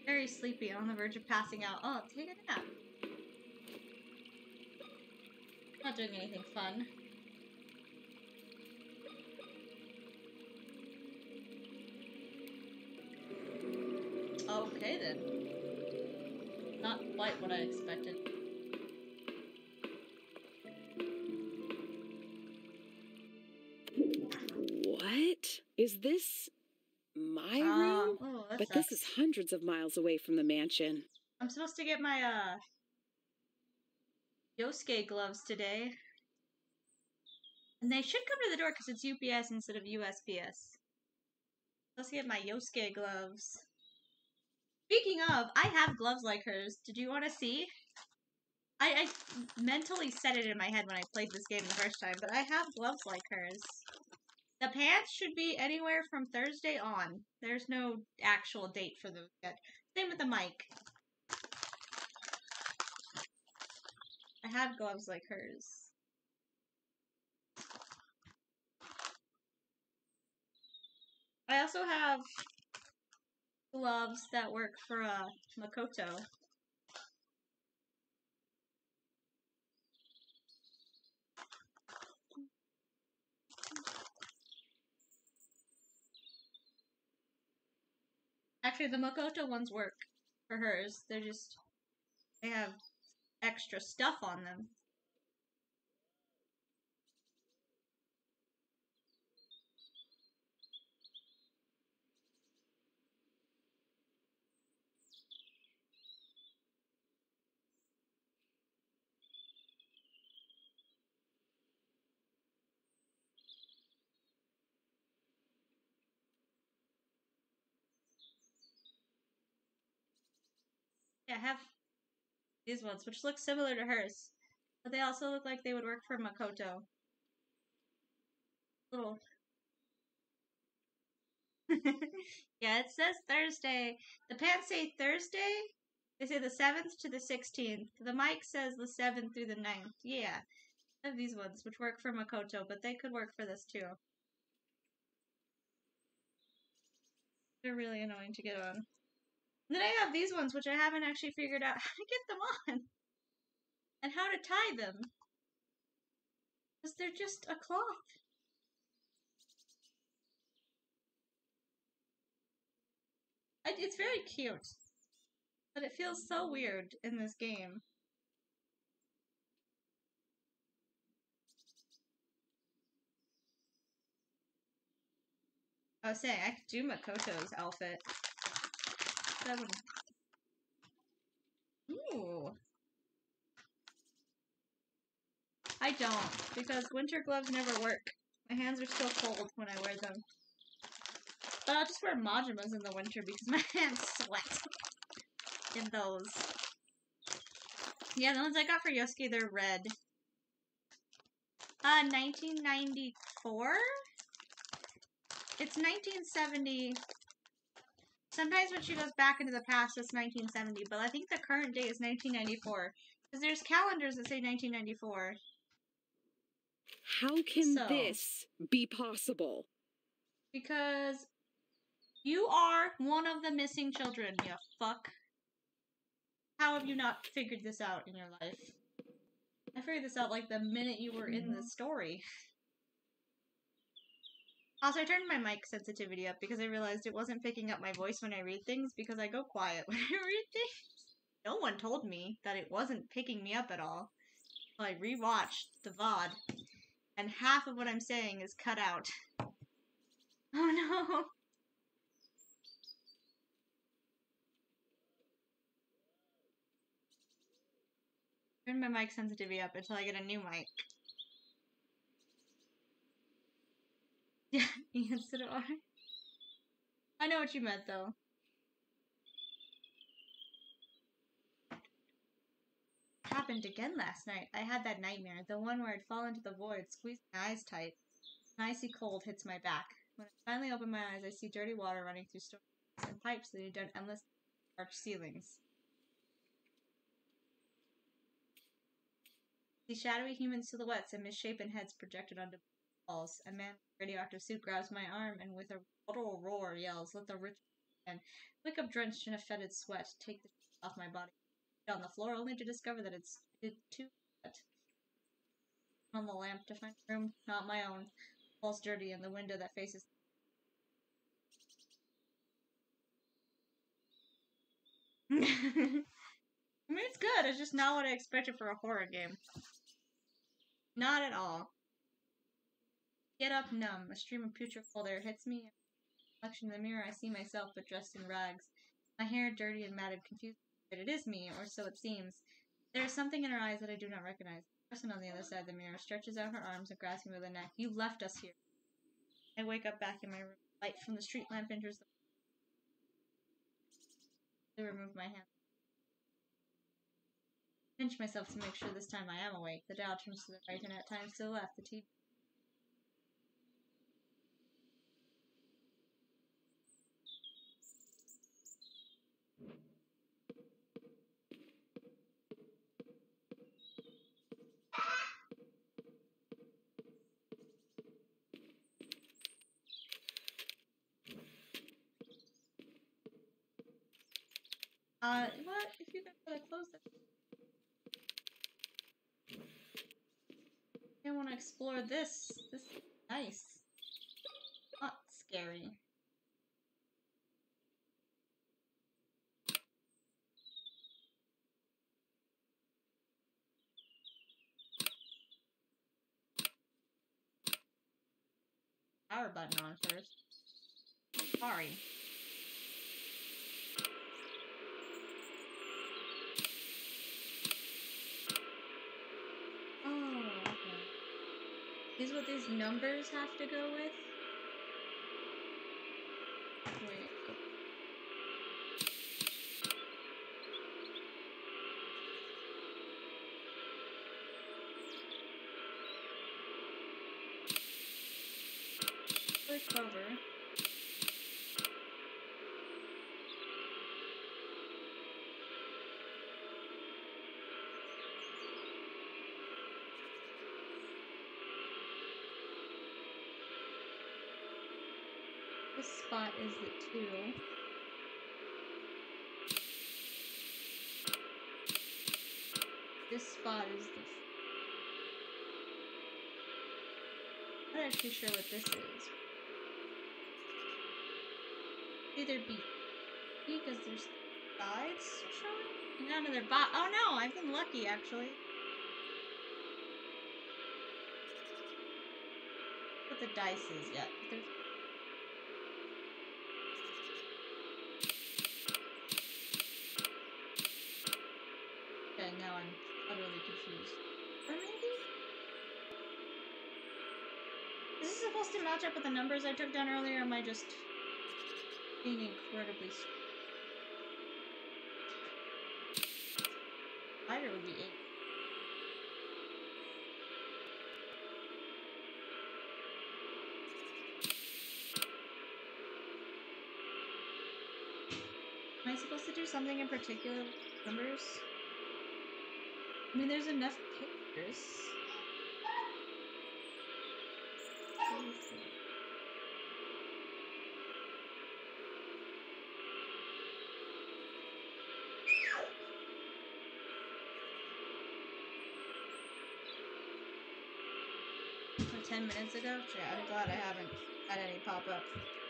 Very sleepy, on the verge of passing out. Oh, take a nap. Not doing anything fun. Okay then. Not quite what I expected. What? Is this my room? Oh, that but sucks. This is hundreds of miles away from the mansion. I'm supposed to get my, Yosuke gloves today. And they should come to the door because it's UPS instead of USPS. Let's get my Yosuke gloves. Speaking of, I have gloves like hers. Did you want to see? I mentally said it in my head when I played this game the first time, but I have gloves like hers. The pants should be anywhere from Thursday on. There's no actual date for those yet. Same with the mic. I have gloves like hers. I also have gloves that work for Makoto. Actually, the Makoto ones work for hers. They have extra stuff on them. Yeah, I have these ones, which look similar to hers. But they also look like they would work for Makoto. Little. Yeah, it says Thursday. The pants say Thursday. They say the 7th to the 16th. The mic says the 7th through the 9th. Yeah. I have these ones, which work for Makoto, but they could work for this too. They're really annoying to get on. And then I have these ones, which I haven't actually figured out how to get them on. And how to tie them. Because they're just a cloth. It's very cute. But it feels so weird in this game. I was saying, I could do Makoto's outfit. That would... Ooh. I don't, because winter gloves never work. My hands are still cold when I wear them. But I'll just wear Majimas in the winter because my hands sweat in those. Yeah, the ones I got for Yosuke, they're red. 1994? It's 1970. Sometimes when she goes back into the past, it's 1970, but I think the current date is 1994. Because there's calendars that say 1994. How can this be possible? Because you are one of the missing children, you fuck. How have you not figured this out in your life? I figured this out like the minute you were in the story. Also, I turned my mic sensitivity up because I realized it wasn't picking up my voice when I read things because I go quiet when I read things. No one told me that it wasn't picking me up at all. So I rewatched the VOD, and half of what I'm saying is cut out. Oh no! Turn my mic sensitivity up until I get a new mic. Yeah, Ian said it alright. I know what you meant though. Happened again last night. I had that nightmare, the one where I'd fall into the void, squeeze my eyes tight. An icy cold hits my back. When I finally open my eyes, I see dirty water running through stone and pipes leading down endless arched ceilings. The shadowy human silhouettes and misshapen heads projected onto walls. A man in a radioactive suit grabs my arm and with a guttural roar yells, "Let the rich and wake up drenched in a fetid sweat, take the sheet off my body, on the floor, only to discover that it's too wet. On the lamp to find a room not my own, walls dirty, and the window that faces. I mean, it's good. It's just not what I expected for a horror game. Not at all. Get up numb. A stream of putrid cold air hits me. Reflection in the mirror, I see myself, but dressed in rags. My hair dirty and matted, confused. But it is me, or so it seems. There is something in her eyes that I do not recognize. The person on the other side of the mirror stretches out her arms and grasps me by the neck. You left us here. I wake up back in my room. Light from the street lamp enters the I remove my hand. Pinch myself to make sure this time I am awake. The dial turns to the right and at times to the left. The TV. What? If you gotta close it. I want to explore this. This is nice. Not scary. Power button on first. Sorry. Oh, okay. Is what these numbers have to go with? Wait. Really clever. This spot is the 2. This spot is the... I'm not actually sure what this is. Either B because there's sides showing? None of their oh no, I've been lucky actually. What the dice is yet. There's okay, now I'm utterly confused. Or maybe? Is this supposed to match up with the numbers I took down earlier, or am I just being incredibly spider would be 8. Am I supposed to do something in particular with numbers? I mean, there's enough pictures. For 10 minutes ago? Yeah, I'm glad I haven't had any pop up.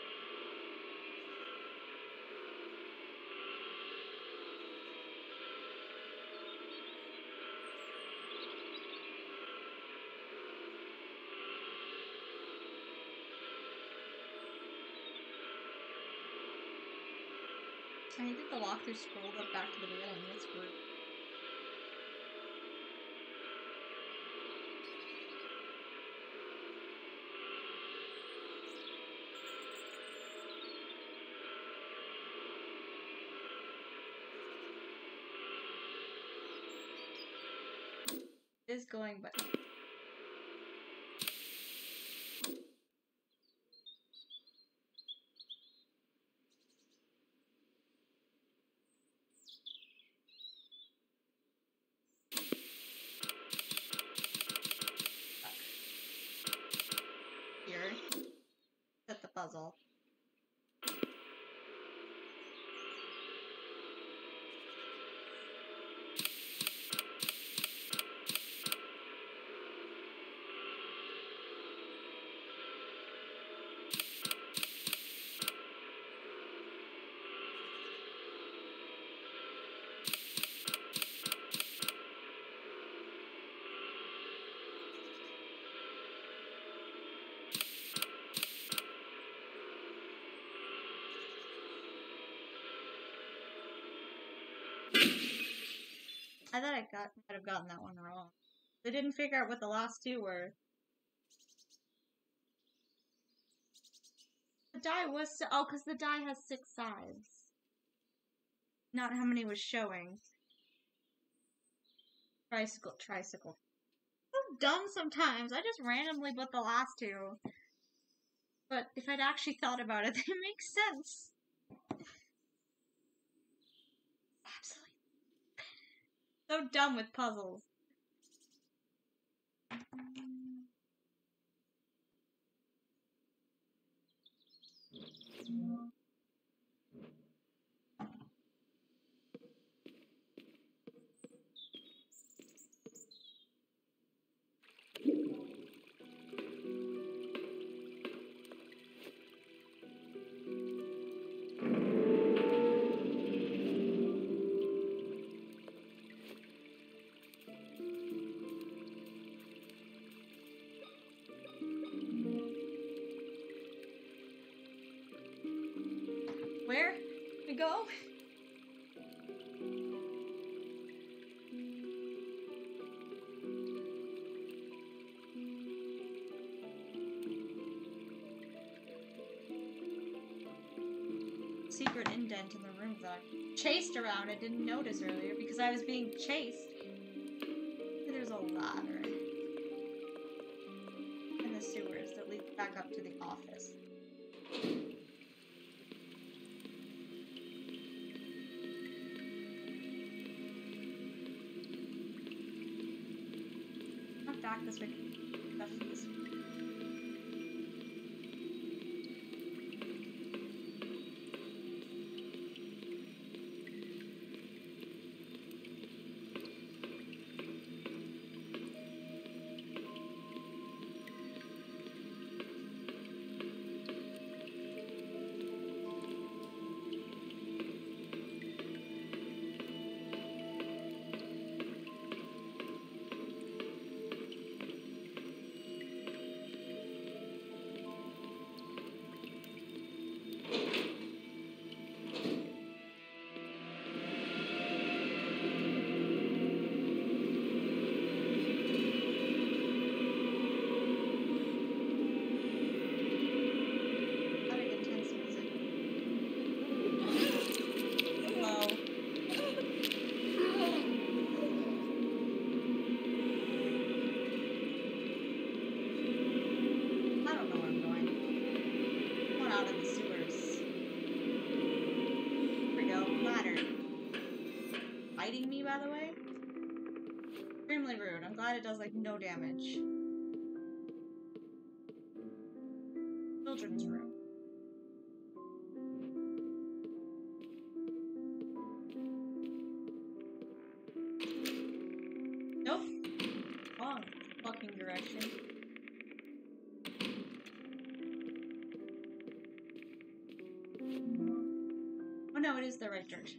I think the walkthrough scrolled up back to the beginning. That's weird. It is going, but here. Set the puzzle. I thought I might have gotten that one wrong. They didn't figure out what the last two were. The die was oh, because the die has 6 sides. Not how many was showing. Tricycle. So dumb sometimes. I just randomly put the last two. But if I'd actually thought about it, they make sense. Absolutely. So dumb with puzzles. Where we go? Secret indent in the room that I chased around. I didn't notice earlier because I was being chased. There's a ladder in the sewers that leads back up to the office. Not back this way. Left this way. Me, by the way. Extremely rude. I'm glad it does, like, no damage. Children's room. Nope. Wrong fucking direction. Oh no, it is the right direction.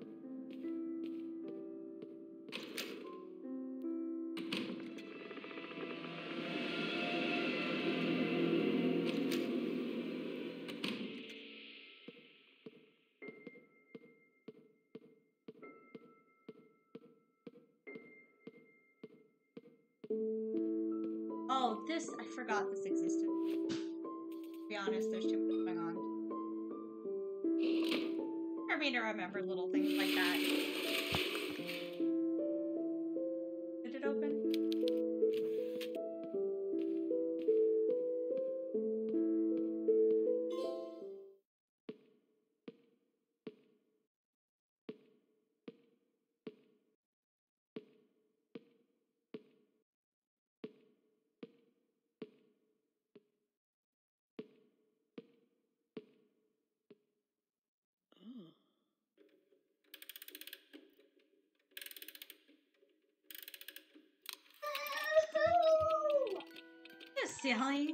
Oh, this, I forgot this existed. To be honest, there's too much going on. For me to remember little things like that. Did it open? Silly.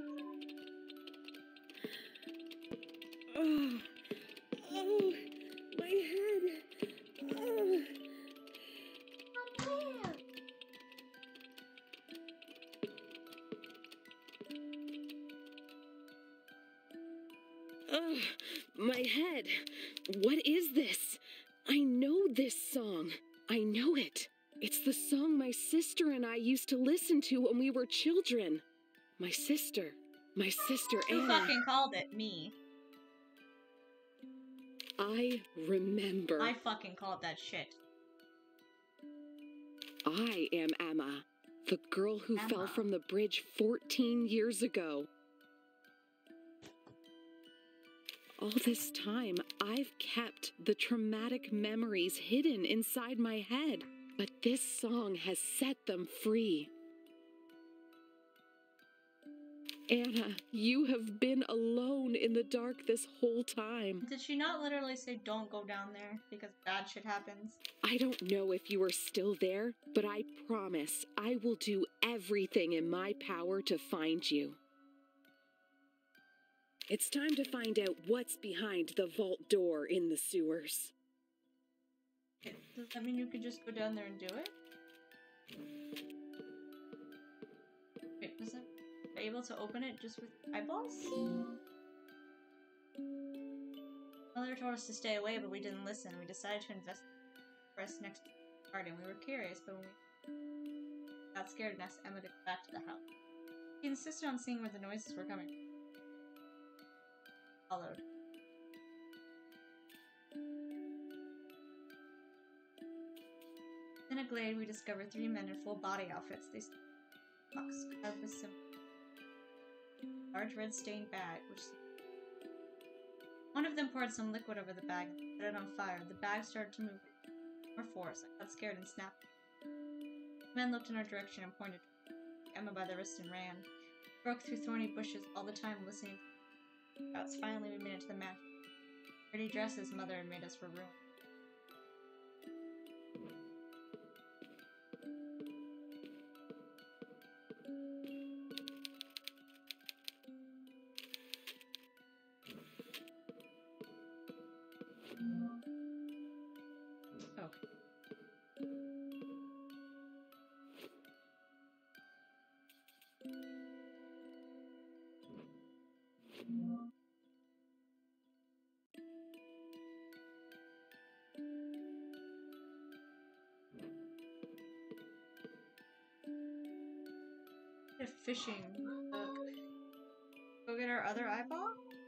Oh, my head. My head. What is this? I know this song. I know it. It's the song my sister and I used to listen to when we were children. My sister Who Anna. fucking called it? Me. I remember. I fucking called that shit. I am Emma, the girl who Emma. fell from the bridge 14 years ago. All this time, I've kept the traumatic memories hidden inside my head, but this song has set them free. Anna, you have been alone in the dark this whole time. Did she not literally say don't go down there because bad shit happens? I don't know if you are still there, but I promise I will do everything in my power to find you. It's time to find out what's behind the vault door in the sewers. Does that mean you could just go down there and do it? Wait, was it able to open it just with eyeballs? Mother told us to stay away, but we didn't listen. We decided to invest next to the garden. We were curious, but when we got scared and asked Emma to go back to the house. She insisted on seeing where the noises were coming from. Followed. In a glade, we discovered 3 men in full body outfits. They stood in a box carved with symbols. A large red stained bag, which one of them poured some liquid over the bag and set it on fire. The bag started to move with more force. I got scared and snapped. The men looked in our direction and pointed Emma by the wrist and ran. We broke through thorny bushes all the time listening to the shouts. Finally, we made it to the mansion. Pretty dresses Mother had made us for ruin. A fishing hook. Go get our other eyeball?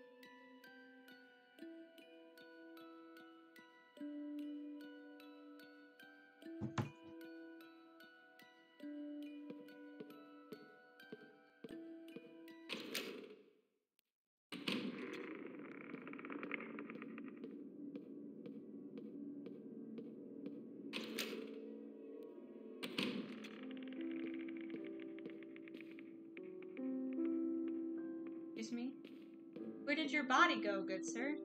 Excuse me? Where did your body go, good sir?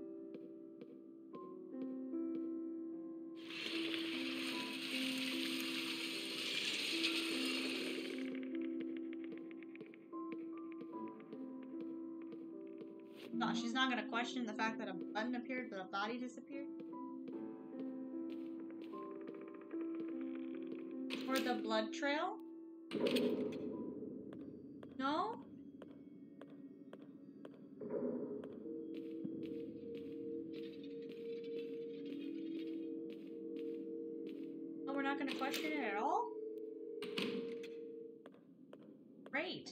Oh, she's not gonna question the fact that a button appeared but a body disappeared? Or the blood trail? No? Oh, we're not gonna question it at all? Great.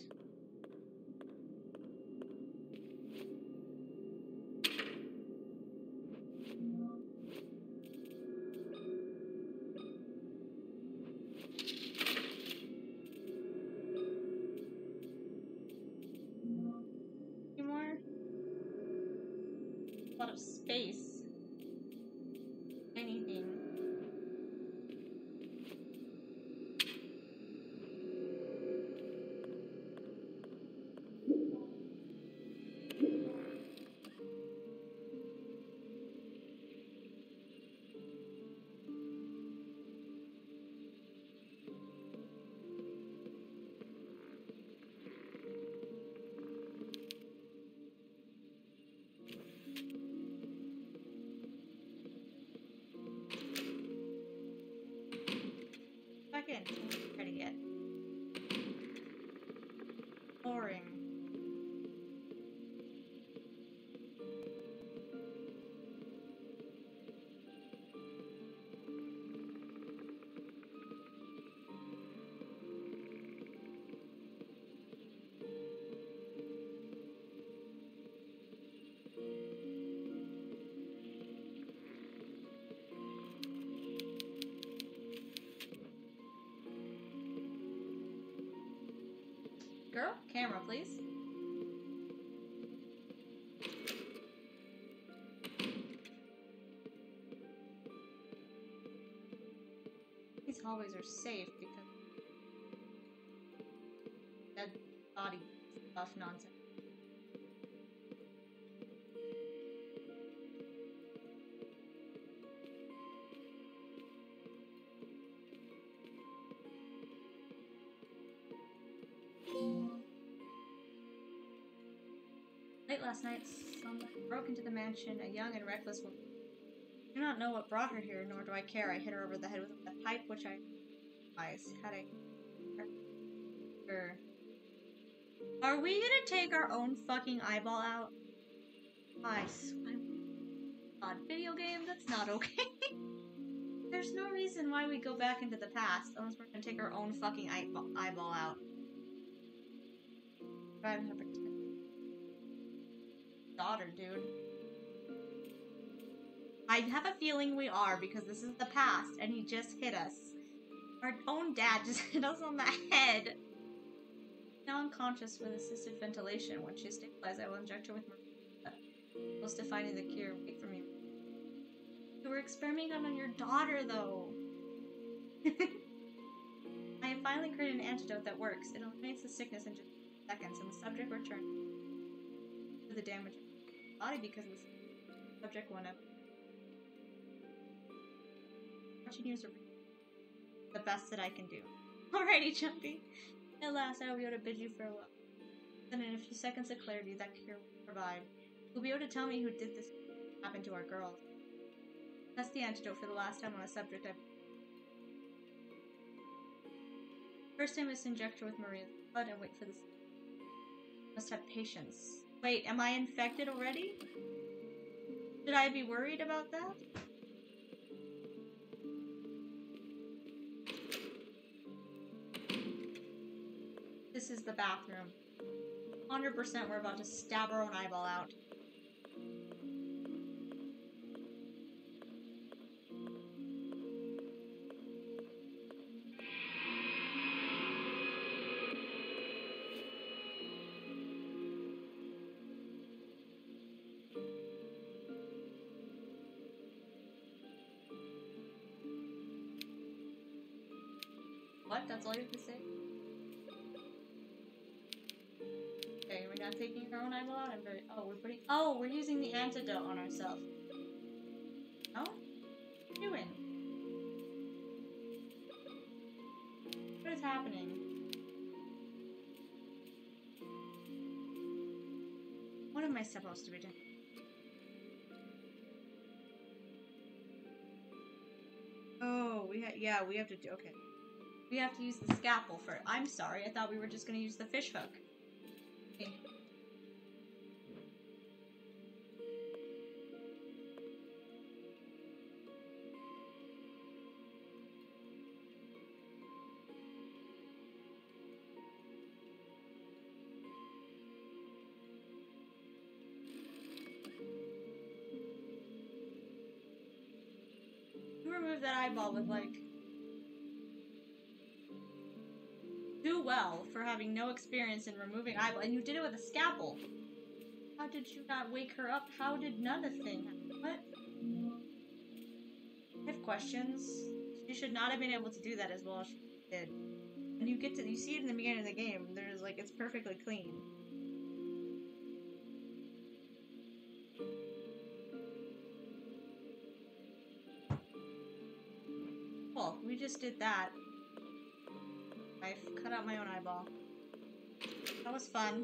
A lot of space. Anything. Back in. Try to get. Boring. camera, please. These hallways are safe because dead body stuff nonsense. Late last night, someone broke into the mansion, a young and reckless woman. I do not know what brought her here, nor do I care. I hit her over the head with a pipe, which I had a... Are we gonna take our own fucking eyeball out? I swear. God, video game, that's not okay. There's no reason why we go back into the past unless we're gonna take our own fucking eyeball out. Driving her daughter, dude. I have a feeling we are because this is the past and he just hit us. Our own dad just hit us on the head. Now unconscious with assisted ventilation. When she stabilizes, I will inject her with morphine. Close to finding the cure. Wait for me. You were experimenting on your daughter, though. I have finally created an antidote that works. It eliminates the sickness in just seconds, and the subject returns to the damage of the body because the subject went up. Watching you the best that I can do. Alrighty, Jumpy. At last, I will be able to bid you farewell. Then in a few seconds of clarity that cure will provide. You'll be able to tell me who did this happen to our girls. That's the antidote for the last time on a subject First I must inject her with Maria's blood and wait for this. Must have patience. Wait, am I infected already? Should I be worried about that? This is the bathroom. 100% we're about to stab our own eyeball out. What? That's all you have to say? Okay, we're not taking our own eyeball out. Oh, we're using the antidote on ourselves. Oh? What are you doing? What is happening? What am I supposed to be doing? Oh, we have to do, okay. We have to use the scalpel for it. I'm sorry, I thought we were just gonna use the fish hook. Okay. You remove that eyeball with, like, do well for having no experience in removing eyeball, and you did it with a scalpel. How did you not wake her up? How did none of the thing happen? What? I have questions. She should not have been able to do that as well as she did. And you see it in the beginning of the game. There's like, it's perfectly clean. Well, we just did that. I've cut out my own eyeball. That was fun.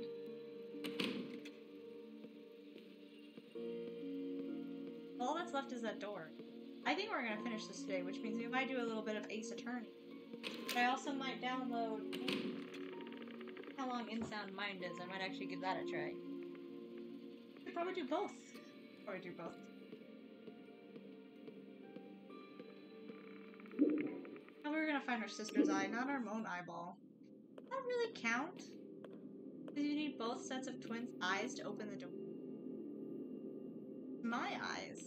All that's left is that door. I think we're gonna finish this today, which means we might do a little bit of Ace Attorney. But I also might download how long In Sound Mind is. I might actually give that a try. Could probably do both. Probably do both. Now we're gonna find our sister's eye, not our own eyeball. Does that really count? Because you need both sets of twins' eyes to open the door. My eyes.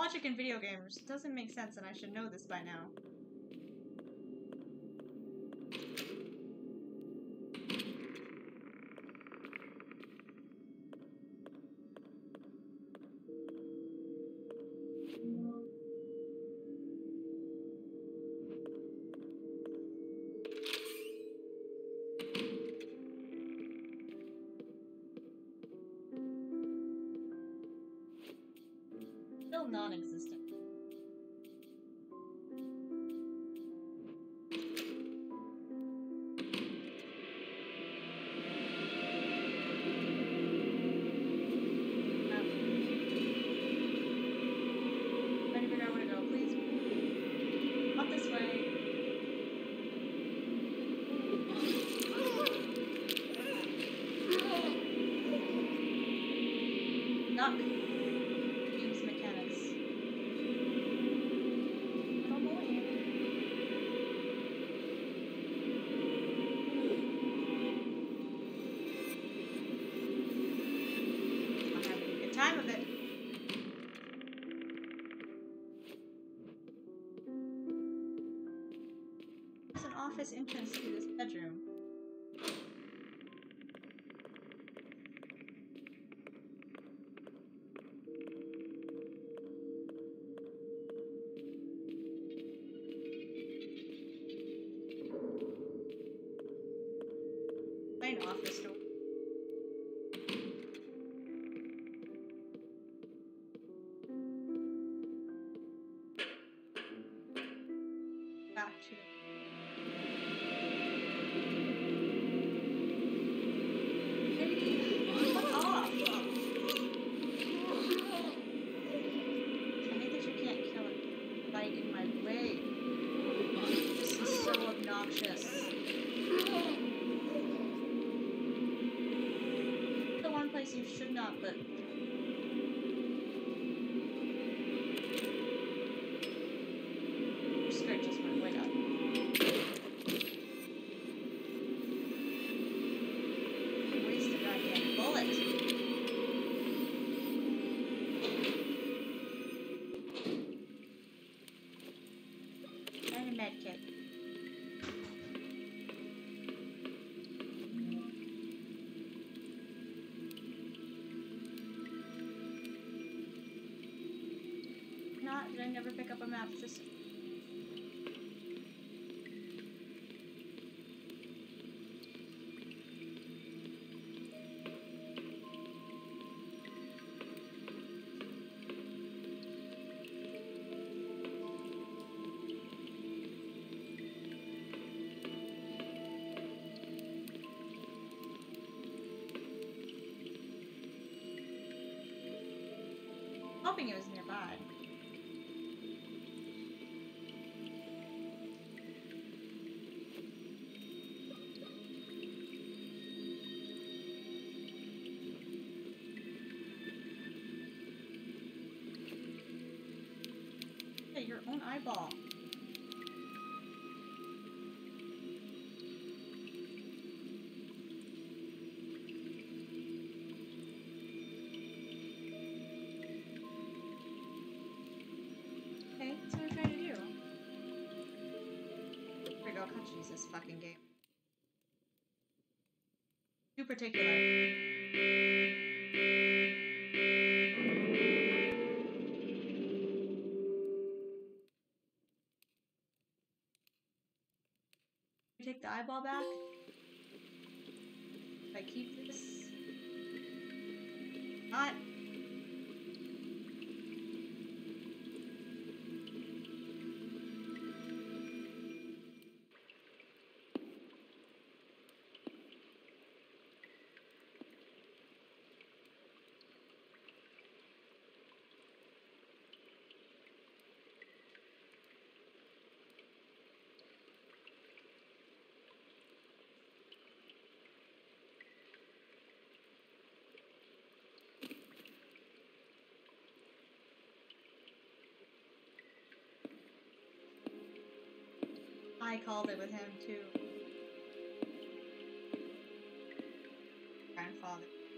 logic in video games doesn't make sense, and I should know this by now. Still non-existent. Trying to figure out where to go, please. Not this way. Duck. Use mechanics. Oh boy. I'm having a good time of it. There's an office entrance to this bedroom. Plain office door. Back to fuck off! I hate that you can't kill it right in my way. This is so obnoxious. The one place you should not put. Your skirt just went way up. Waste a goddamn bullet. And a med kit. Not, did I never pick up a map? Just hoping it was nearby. Hey, your own eyeball. Okay, that's what I'm trying to do. There we go, God, Jesus, fucking game. Too particular. Take the eyeball back. If I keep this. Not. I called it with him too. Grandfather. I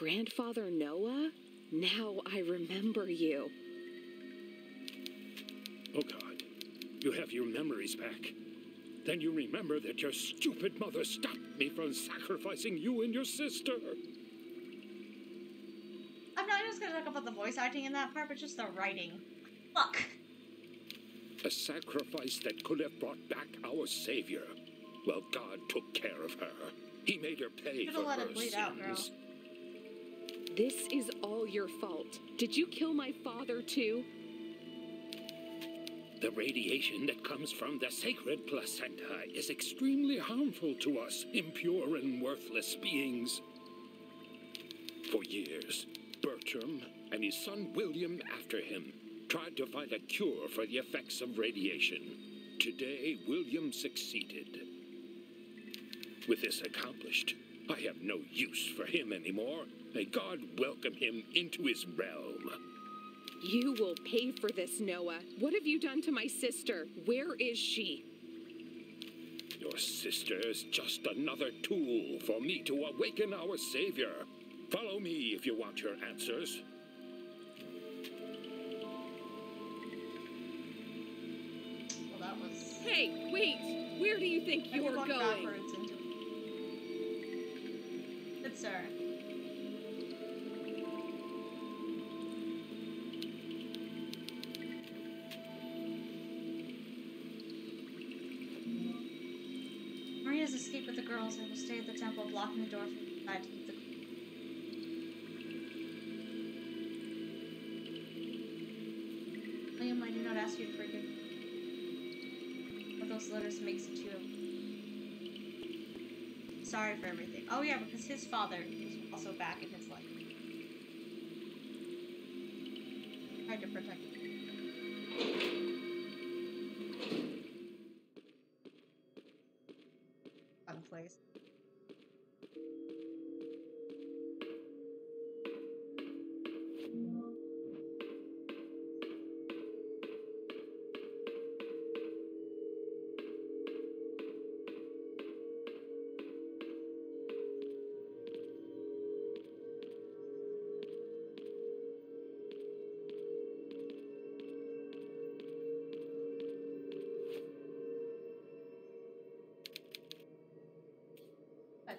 Grandfather Noah? Now I remember you. Oh God, you have your memories back. Then you remember that your stupid mother stopped me from sacrificing you and your sister. I'm not just gonna talk about the voice acting in that part, but just the writing. Fuck. A sacrifice that could have brought back our Savior. Well, God took care of her. He made her pay for let her it bleed sins. out, girl. This is all your fault. Did you kill my father too? The radiation that comes from the sacred placenta is extremely harmful to us, impure and worthless beings. For years, Bertram and his son William after him tried to find a cure for the effects of radiation. Today, William succeeded. With this accomplished, I have no use for him anymore. May God welcome him into his realm. You will pay for this, Noah. What have you done to my sister? Where is she? Your sister is just another tool for me to awaken our Savior. Follow me if you want your answers. Well, that was... Hey, wait! Where do you think you're going? Backwards into... Good sir. Maria's escaped with the girls and will stay at the temple, blocking the door from inside to keep the... William, I do not ask you to forgive me. What those letters makes it to you. Sorry for everything. Oh yeah, because his father is also back in his life. Tried to protect him. Fun place. But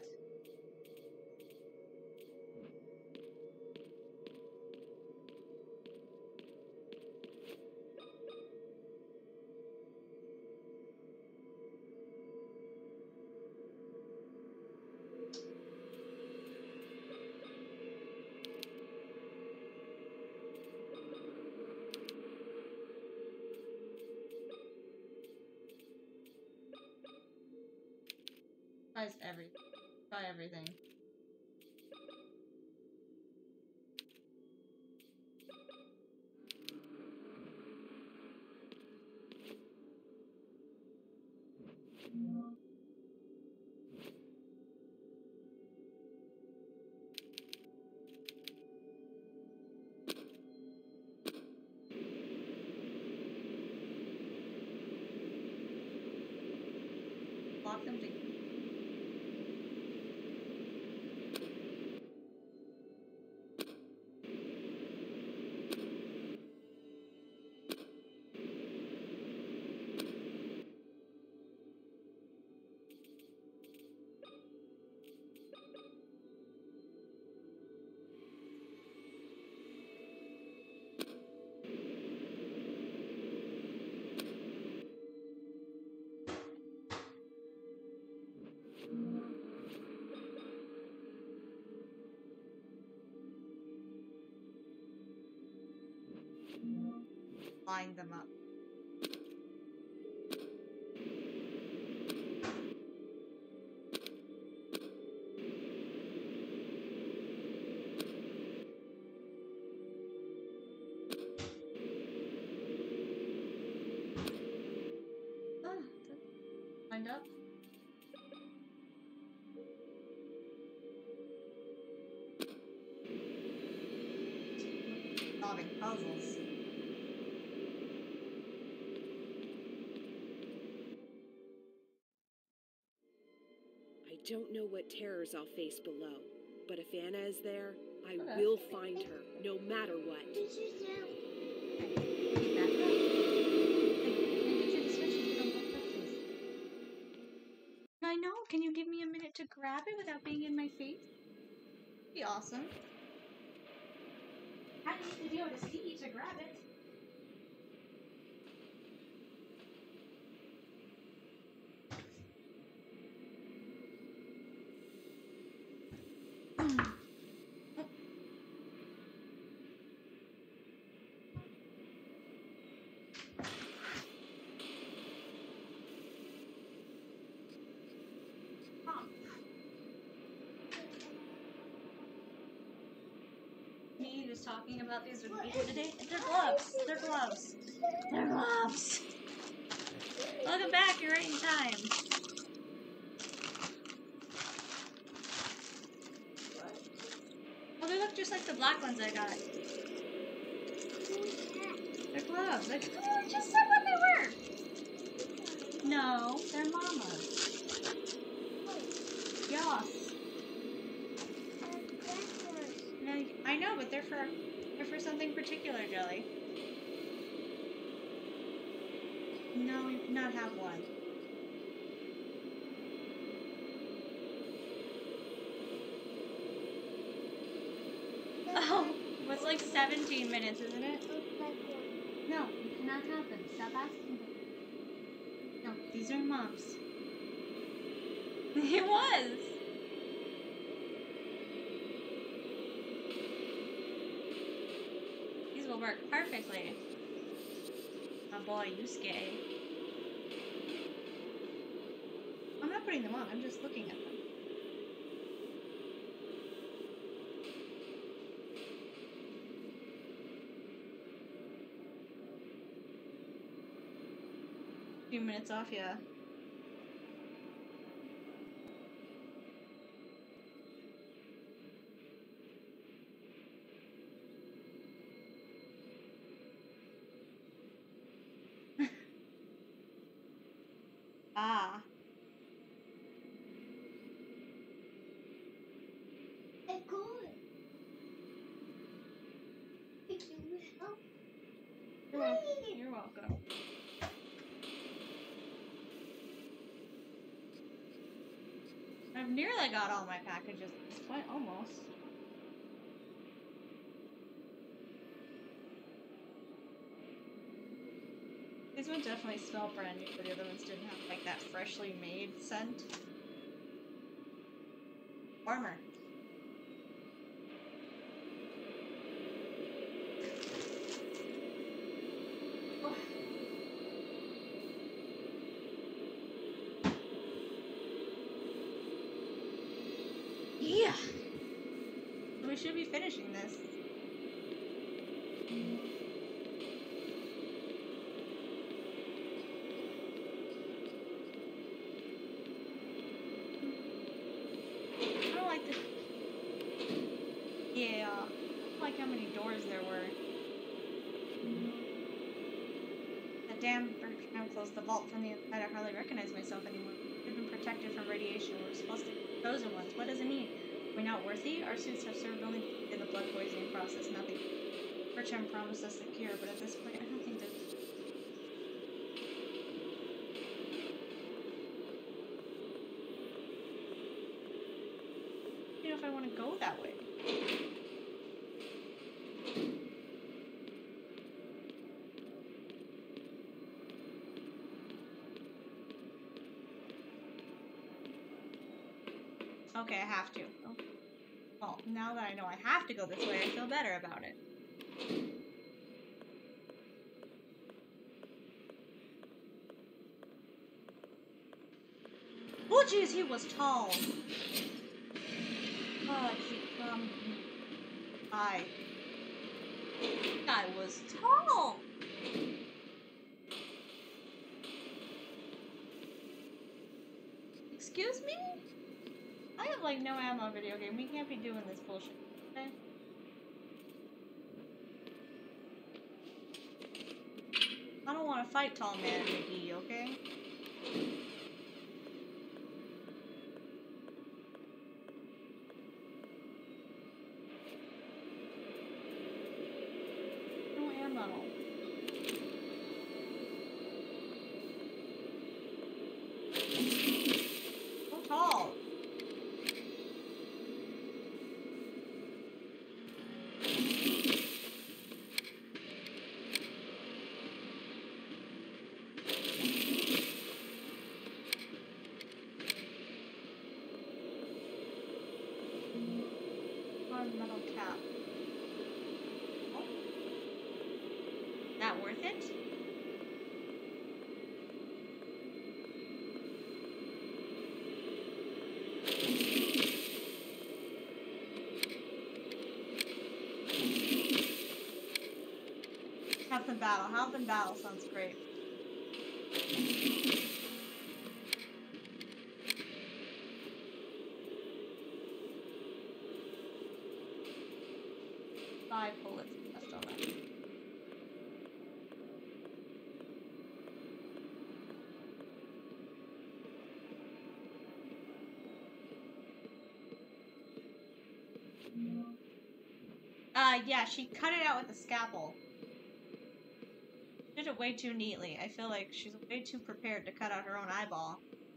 tries everything. Try everything. Lock them together. Line them up. Lined up. Solving puzzles. I don't know what terrors I'll face below, but if Anna is there, I will find her, no matter what. I know. Can you give me a minute to grab it without being in my face? Be awesome. I need to be able to see to grab it. Me just talking about these with people today. They're gloves. They're gloves. They're gloves. Welcome back. You're right in time. Oh, they look just like the black ones I got. They're gloves. I just said what they were. No, they're mama's. Yes. No, I know, but they're for something particular, Jelly. No, we do not have one. Oh, it's like 17 minutes, isn't it? No, you cannot have them. Stop asking them. No, these are Mom's. It was! These will work perfectly. My boy, Yusuke. I'm not putting them on, I'm just looking at them. Few minutes off, yeah. Ah. You're welcome. I've nearly got all my packages at this point, almost. These ones definitely smell brand new, but the other ones didn't have like that freshly made scent. Armor. Yeah! We should be finishing this. I don't like the... Yeah. I don't like how many doors there were. That damn Bertram closed the vault from the inside. I hardly recognize myself anymore. We've been protected from radiation. We're supposed to be chosen ones. What does it mean? Are we not worthy? Our suits have served only in the blood poisoning process. Nothing. Bertram promised us the cure, but at this point, I don't think that... I don't know if I want to go that way. Okay, I have to. Oh. Well, now that I know I have to go this way, I feel better about it. Oh, jeez, he was tall. Oh, I. Guy was tall. Excuse me? I have like no ammo video game. We can't be doing this bullshit. Okay? I don't want to fight tall man McGee, okay? tunnel. So tall. Metal cap. Oh. That worth it? Health and battle. Health and battle sounds great. Five bullets left on that. Yeah, she cut it out with a scalpel. Did it way too neatly. I feel like she's way too prepared to cut out her own eyeball.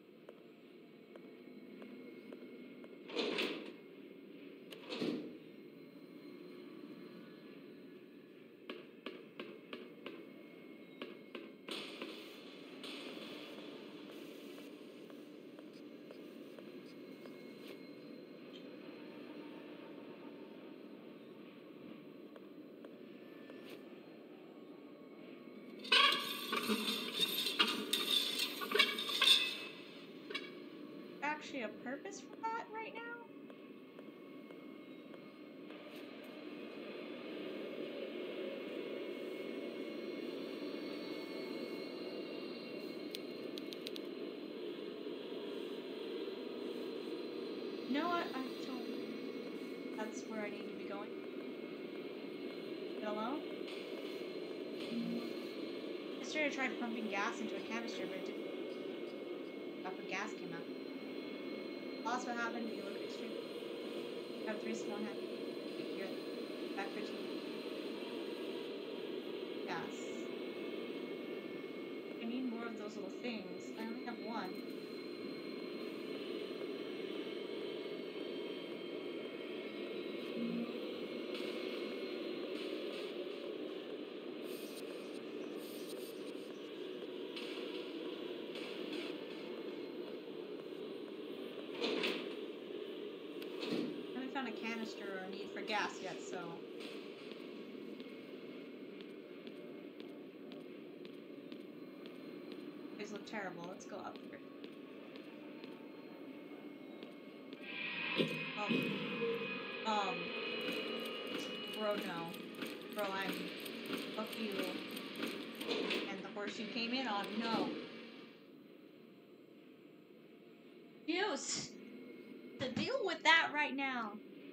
Actually a purpose for that right now? You know what? I don't... That's where I need to be going. Get alone? Yesterday I tried pumping gas into a canister, but it didn't. Proper gas came out. Lost what happened, you look extreme. I have 3 small hands. Here. Back for 2. Gas. I need more of those little things. I only have 1. A canister or a need for gas yet, so these look terrible. Let's go up here. Bro, no. Bro, fuck you. And the horse you came in on, no. Use to deal with that right now.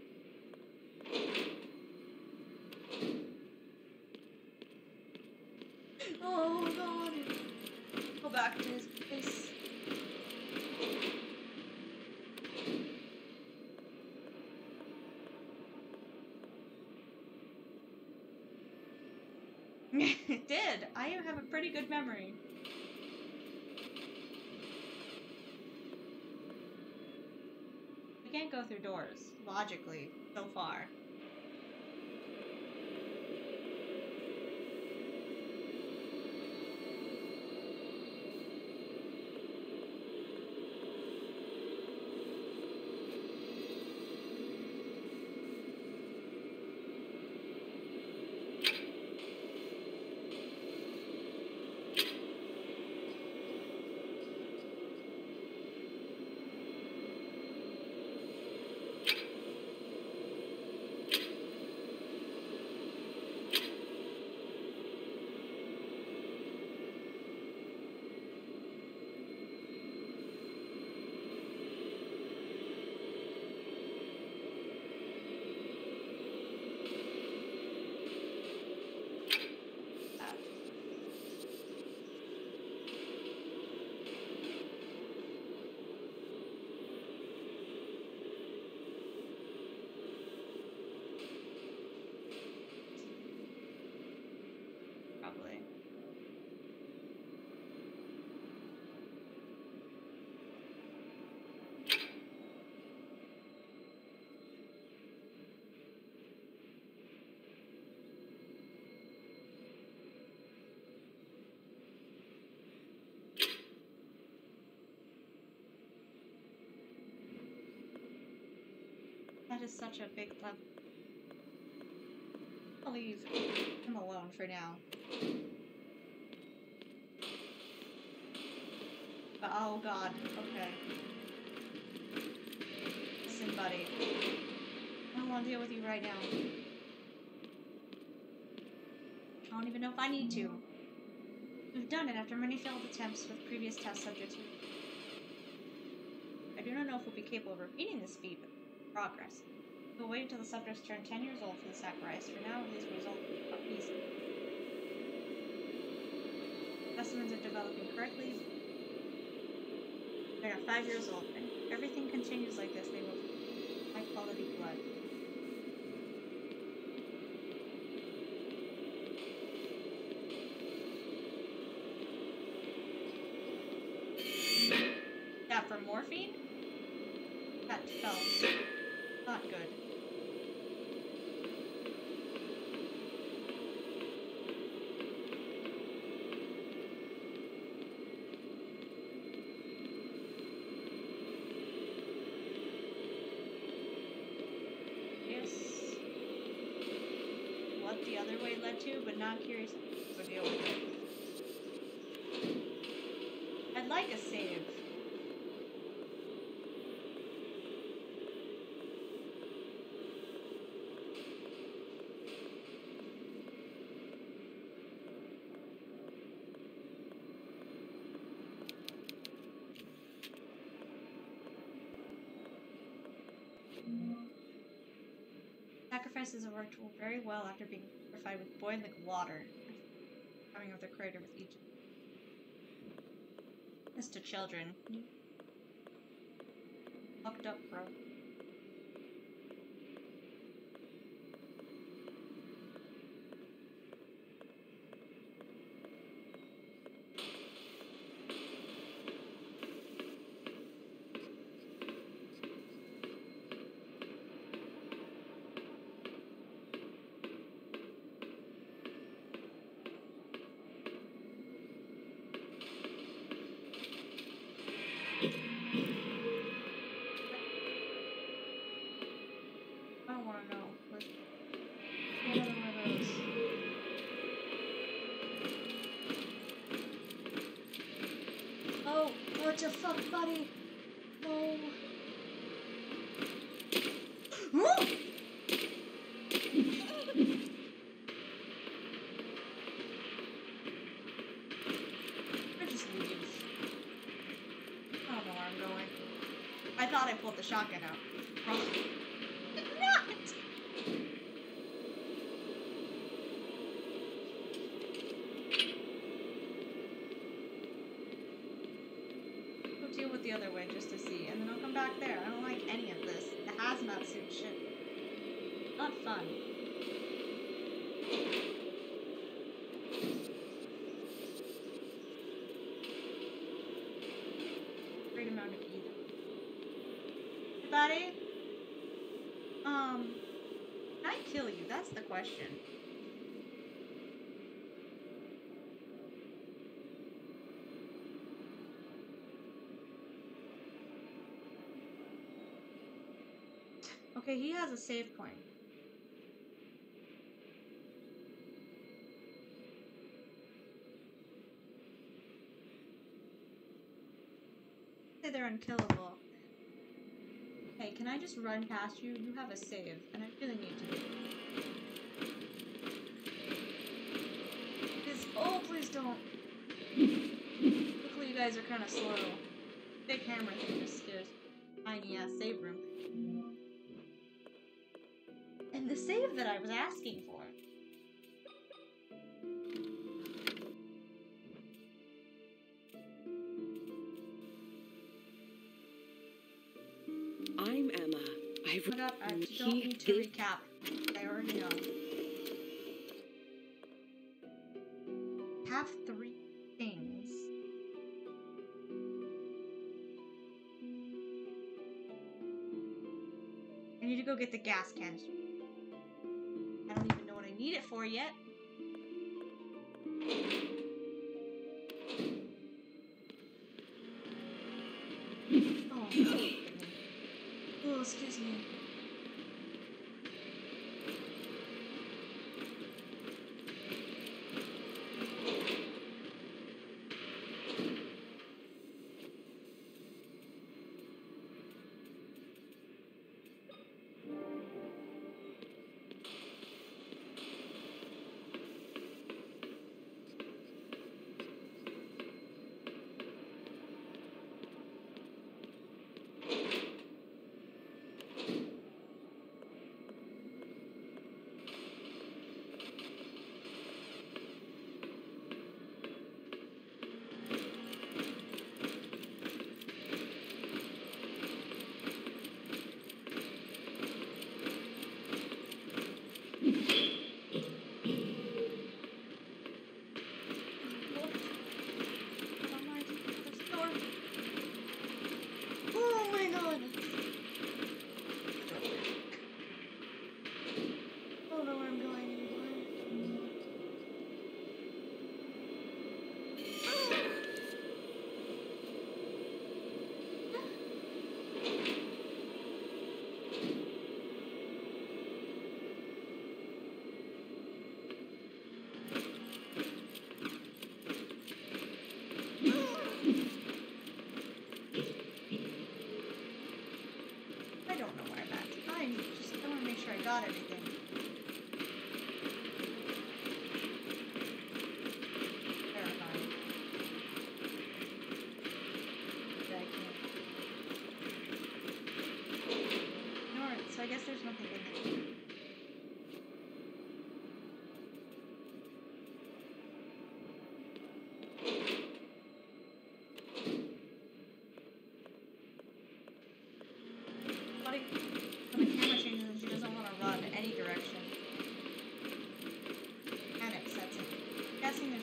Oh god. Go back to his place. It did. I have a pretty good memory. We can't go through doors, logically, so far. That is such a big level. I'll leave him alone for now. But, oh god, okay. Listen, buddy. I don't want to deal with you right now. I don't even know if I need to. We've done it after many failed attempts with previous test subjects. I do not know if we'll be capable of repeating this feat, but progress. We'll wait until the subjects turn 10 years old for the sacrifice. For now, these results are easy. Specimens are developing correctly. They are 5 years old, and if everything continues like this, they will have high-quality blood. That for morphine? That felt not good. What the other way led to, but not curious to deal with it. I'd like a save. Sacrifices have worked very well after being purified with boiling water. Coming of the crater with each. This to children. Fucked up, bro. I don't want to know. Let's get another one of those. Oh, what the fuck, buddy? Oh. I just leave. I don't know where I'm going. I thought I pulled the shotgun out. Wrong. Not! Go deal with the other way just to see, and then I'll come back there. I don't like any of this. The hazmat suit shit. Not fun. Great amount of either. Buddy? Can I kill you? That's the question. Okay, he has a save point. Say they're unkillable. Hey, can I just run past you? You have a save, and I really need to. Please, oh, please don't. Luckily, you guys are kind of slow. Big hammer thing just scares tiny ass save room. And the save that I was asking for. I'm Emma. I don't need to recap. I already know. Have 3 things. I need to go get the gas canister. I don't even know what I need it for yet. Oh, God. Oh, excuse me.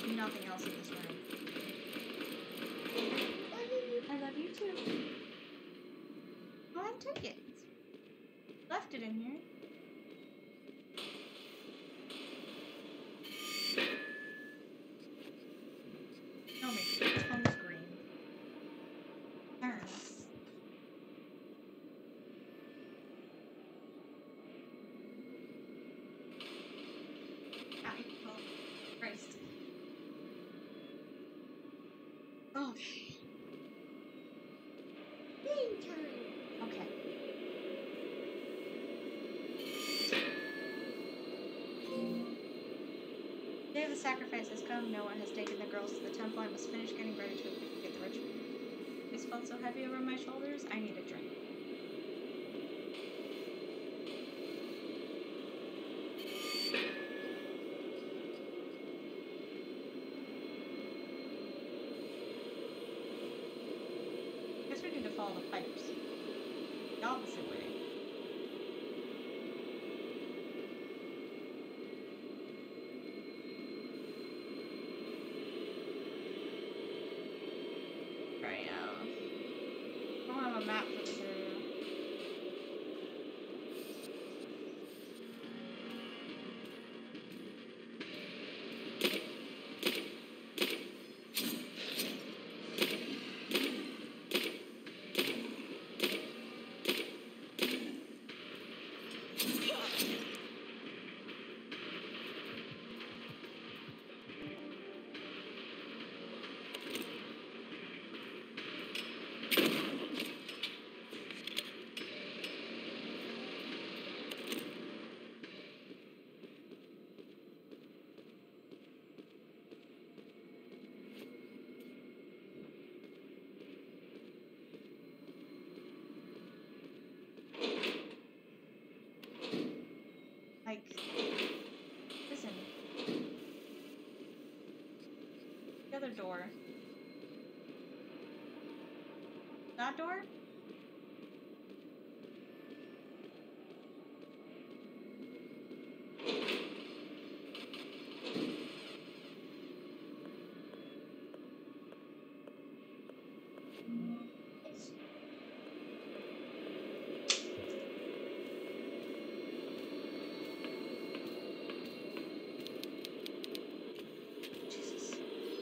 nothing else in this room. I love you too. Go ahead and take it. Left it in here. Show me. It's home screen. Turn. Ah, oh, Christ. Okay. Okay. The day of the sacrifice has come. No one has taken the girls to the temple. I must finish getting ready to get the ritual. This felt so heavy over my shoulders. I need a drink. I guess we need to follow the pipes. The opposite way. Right now. I don't have a map for this area. Like, listen. The other door. That door? Jesus.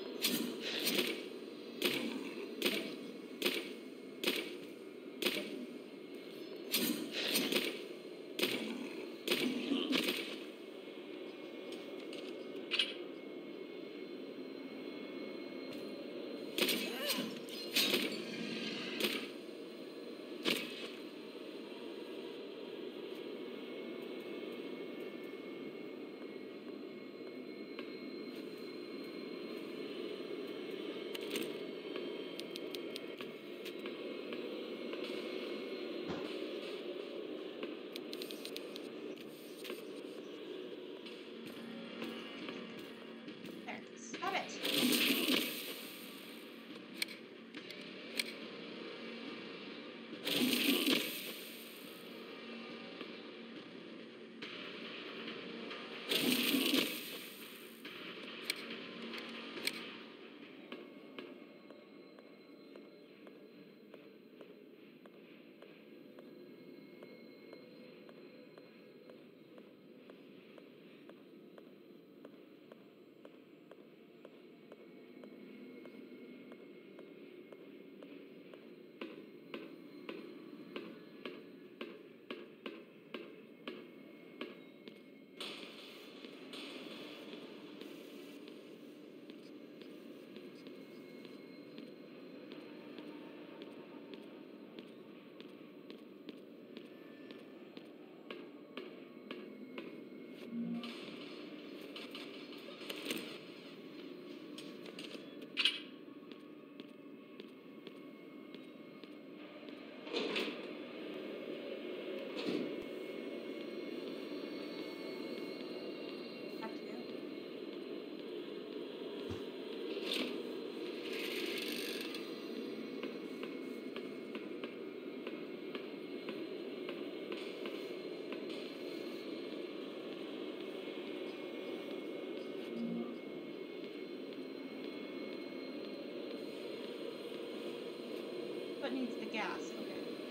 There. Stop it. but needs the gas. Okay.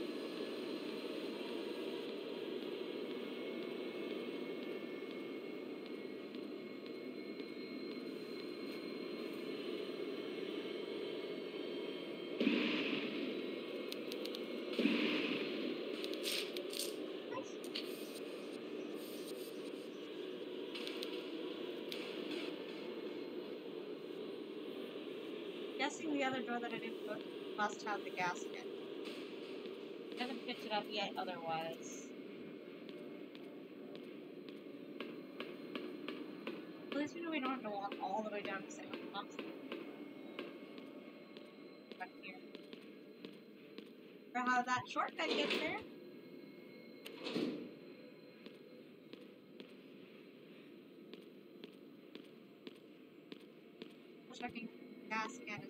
Guessing the other door that I didn't put must have the gasket. I haven't picked it up yet otherwise. At least we don't have to walk all the way down to San Francisco. Back here. For how that shortcut gets there. Checking gas can.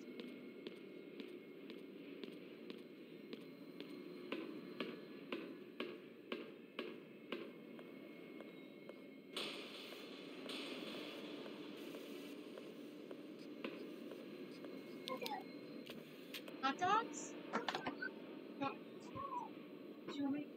Hot dogs? No. Do you want me?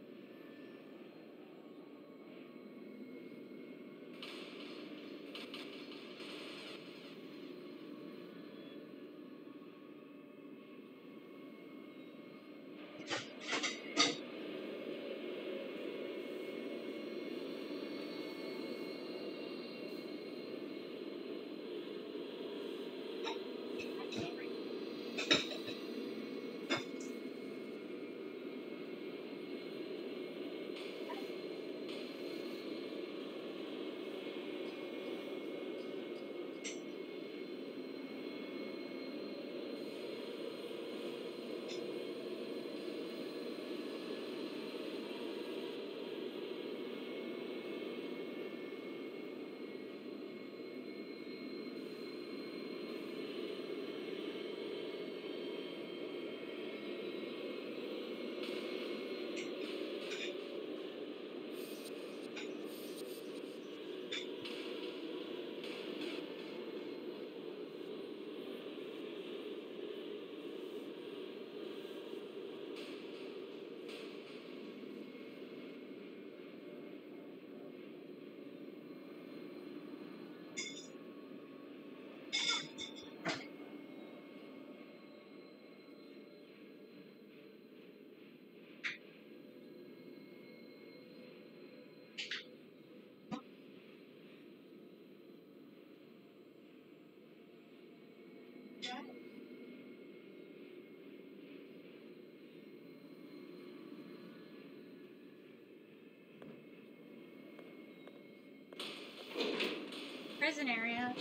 Prison area.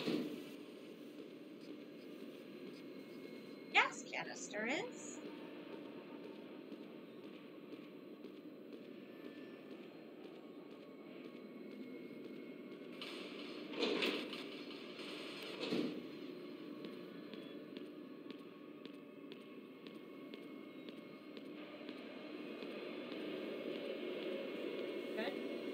Gas canister is. Good.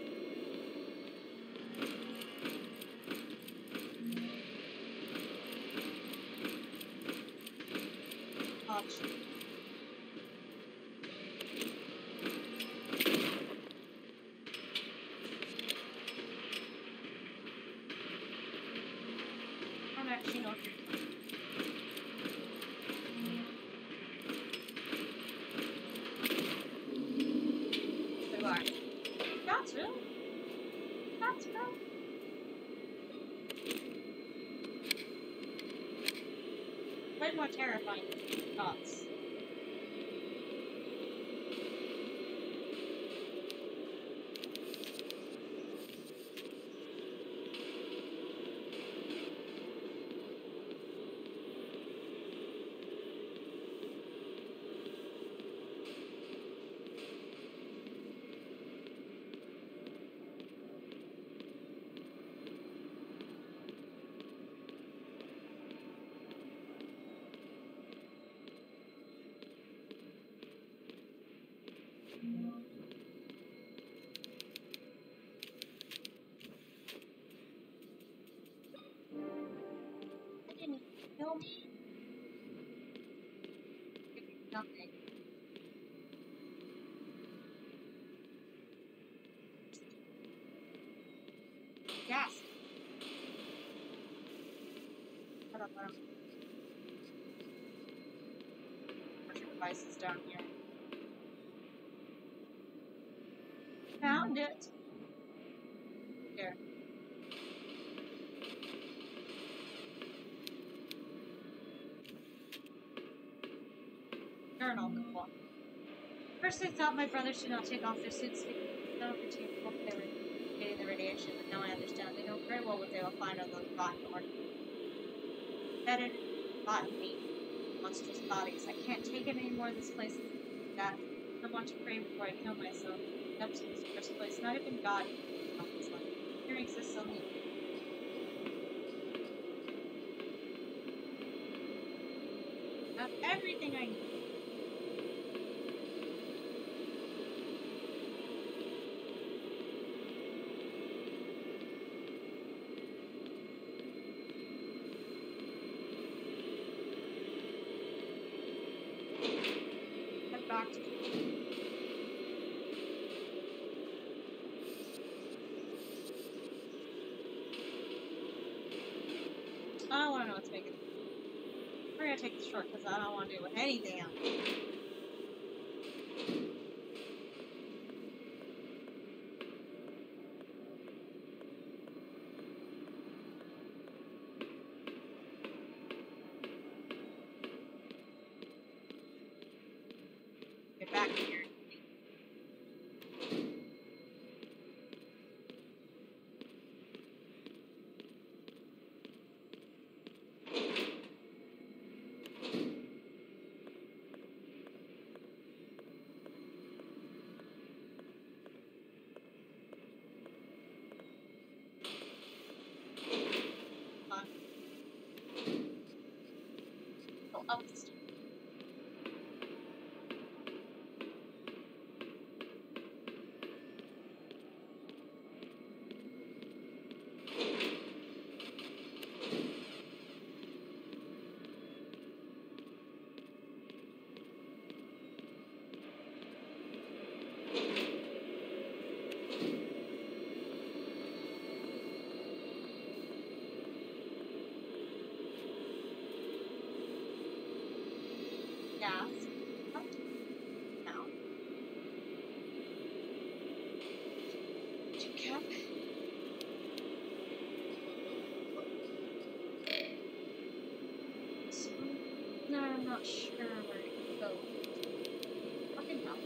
Ouch. I'm actually not. There are. That's real. That's real. Way more terrifying than thoughts. That didn't kill me. Nothing. Shut up, I don't. Your device is down here. Found it. Here. Journal. Cool. First, I thought my brothers should not take off their suits because they were getting the radiation, but now I understand. They know very well what they will find on those rotten organs. Better rotten meat, monstrous bodies. I can't take it anymore. This place is death. I want to pray before I kill myself. Depths in this first place. Not even God can help this life. Here exists only. I have everything I need. Back to I don't want to know what's making it. We're gonna take this short because I don't want to do anything else. Get back here. Go up the stairs. Gas. Up. Down. Cap. No, I'm not sure where to go. Fucking hell.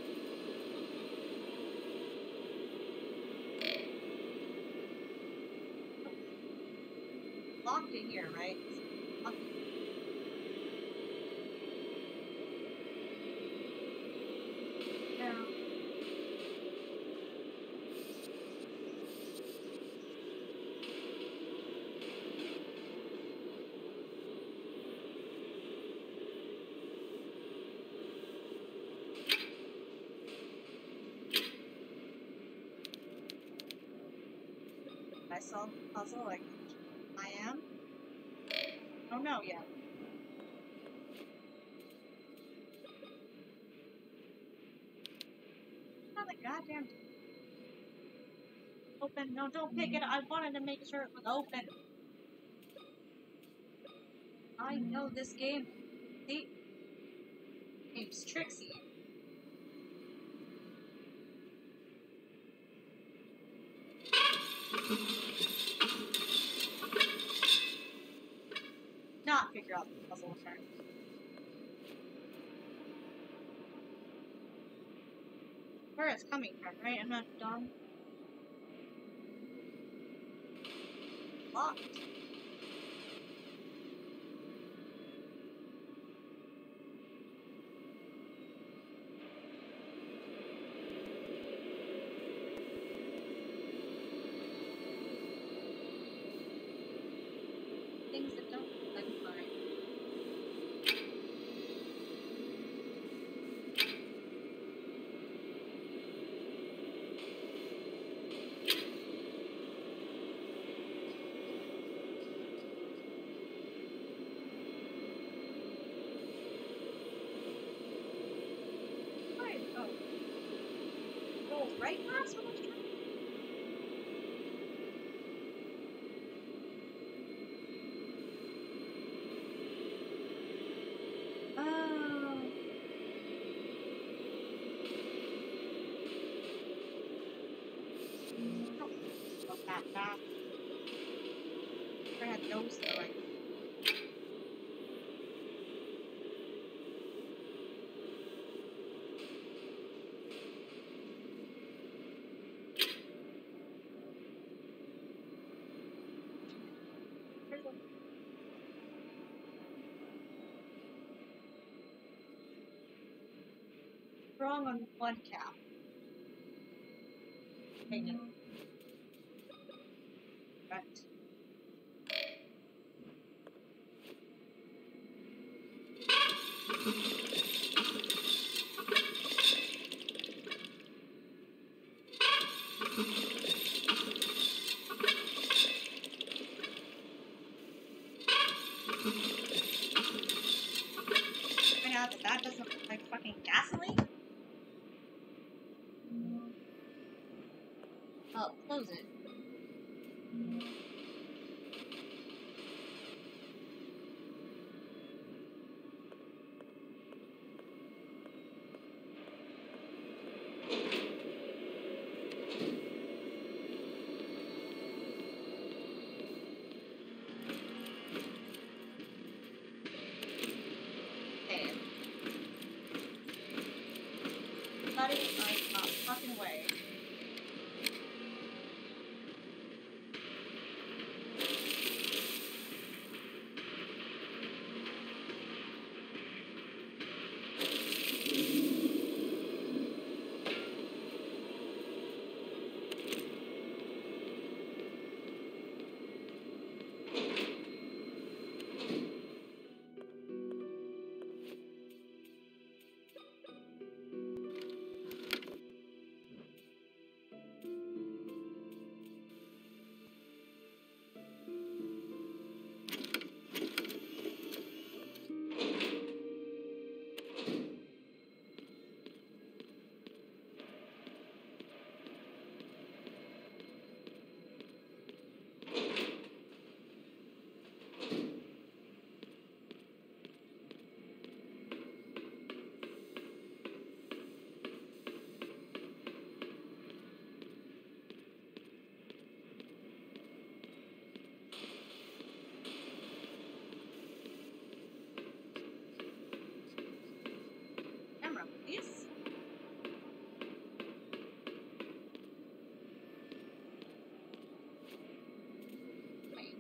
Locked in here, right? Down. I solved the puzzle like I am? I don't know yet. Not the goddamn open. No, don't pick it. I wanted to make sure it was open. I know this game. See? Game's tricksy. Not figure out the puzzle apparently. Where it's coming from, right? I'm not dumb. Locked. Things that don't look like mine. Wait, oh. Roll right past what I was trying to do? Stop. I had those throwing. Wrong on one cap. Hang on. Right. Find out that that doesn't look like fucking gasoline? Oh, close it. Okay. Buddy, I'm not fucking way. Camera, please. Wait.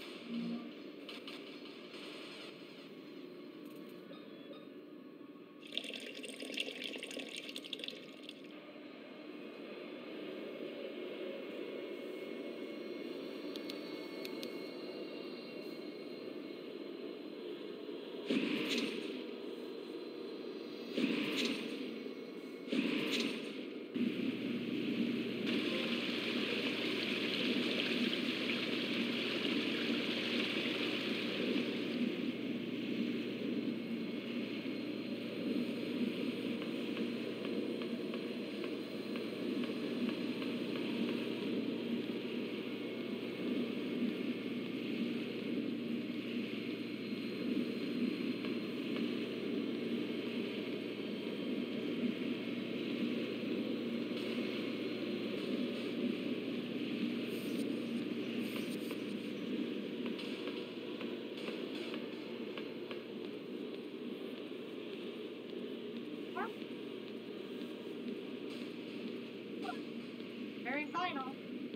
Very final.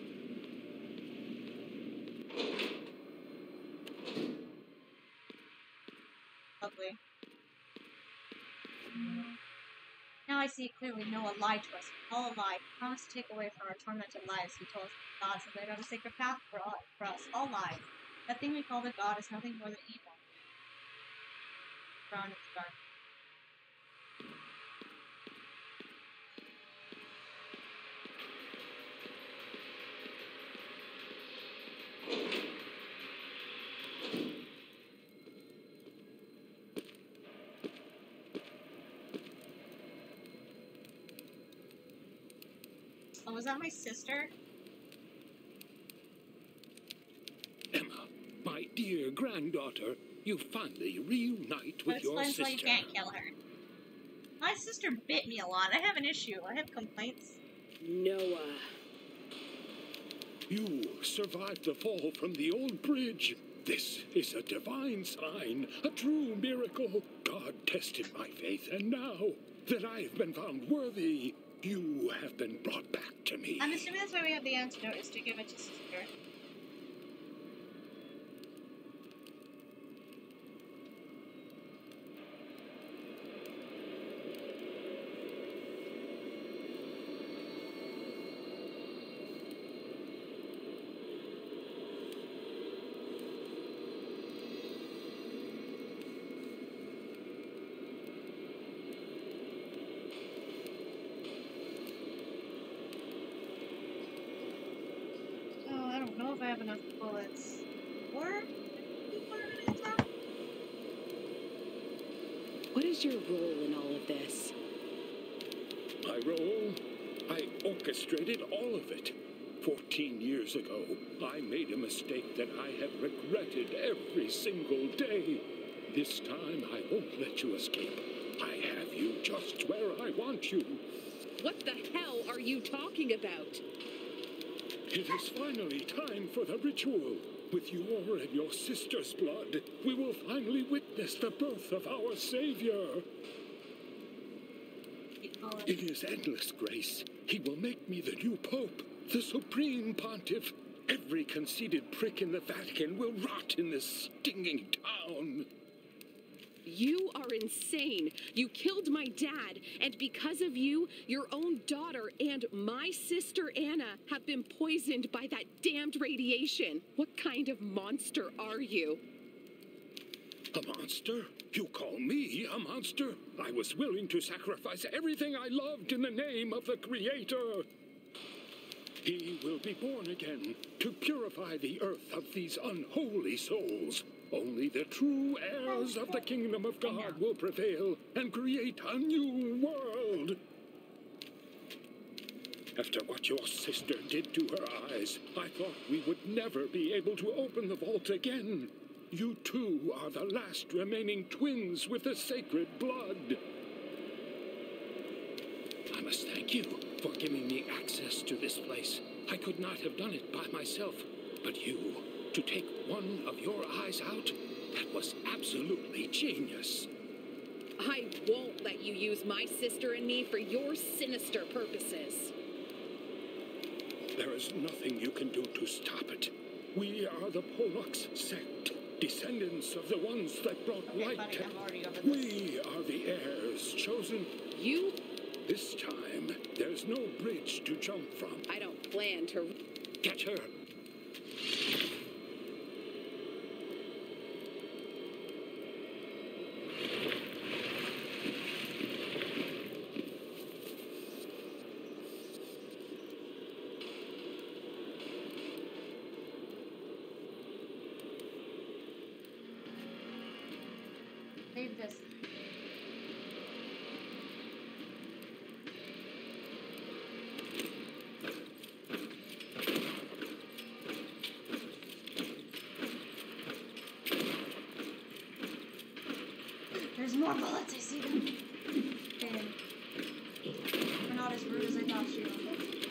Lovely. Now I see clearly Noah lied to us. All a lie. He promised to take away from our tormented lives. He told us that gods have laid out a sacred path for us. All lies. That thing we call the god is nothing more than evil. Brown in the dark. Oh, was that my sister? Emma, my dear granddaughter, you finally reunite with your Explains sister. why you can't kill her. My sister bit me a lot. I have an issue. I have complaints. Noah. You survived the fall from the old bridge. This is a divine sign, a true miracle. God tested my faith, and now that I have been found worthy, you have been brought back to me. I'm assuming that's why we have the antidote, is to give it to Sister. Oh, I don't know if I have enough bullets. Or What is your role in all of this? My role? I orchestrated all of it. 14 years ago, I made a mistake that I have regretted every single day. This time, I won't let you escape. I have you just where I want you. What the hell are you talking about? It is finally time for the ritual. With your and your sister's blood, we will finally witness the birth of our Savior. In his endless grace, he will make me the new Pope, the Supreme Pontiff. Every conceited prick in the Vatican will rot in this stinging town. You are insane. You killed my dad, and because of you, your own daughter and my sister Anna have been poisoned by that damned radiation. What kind of monster are you? A monster? You call me a monster? I was willing to sacrifice everything I loved in the name of the Creator. He will be born again to purify the earth of these unholy souls. Only the true heirs of the kingdom of God will prevail and create a new world. After what your sister did to her eyes, I thought we would never be able to open the vault again. You two are the last remaining twins with the sacred blood. I must thank you for giving me access to this place. I could not have done it by myself, but you, to take one of your eyes out, that was absolutely genius. I won't let you use my sister and me for your sinister purposes. There is nothing you can do to stop it. We are the Pollux sect, descendants of the ones that brought light buddy, to... I'm already over this. We are the heirs chosen. You? This time, there's no bridge to jump from. I don't plan to... Get her. Save this. There's more bullets, I see them. And they're not as rude as I thought she was.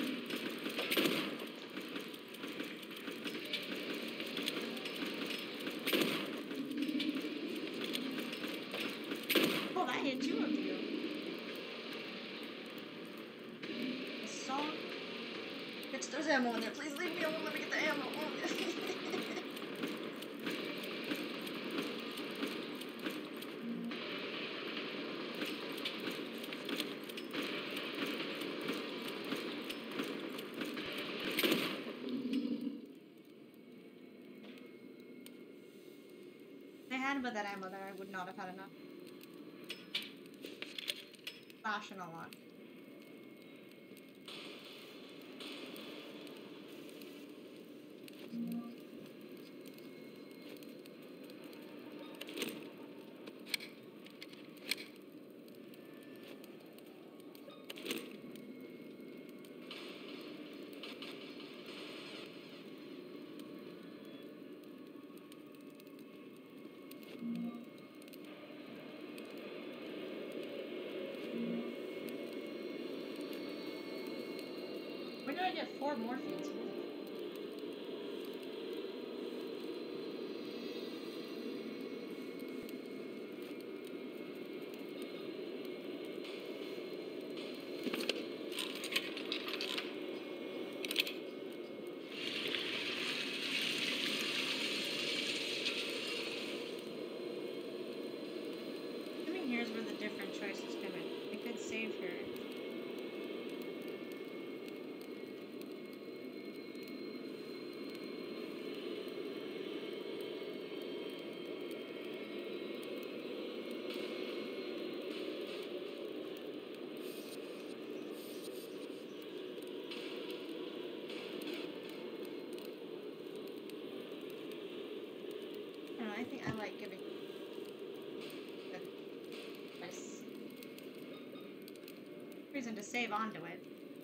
Oh, that hit two of you. A song. Bitch, there's ammo in there. Please leave me alone. Let me get the ammo. If I hadn't put that ammo there, I would not have had enough. Flashing a lot. Where did I get 4 morphines? where the different choices come in. I could save her. I think I like giving nice reason to save onto it.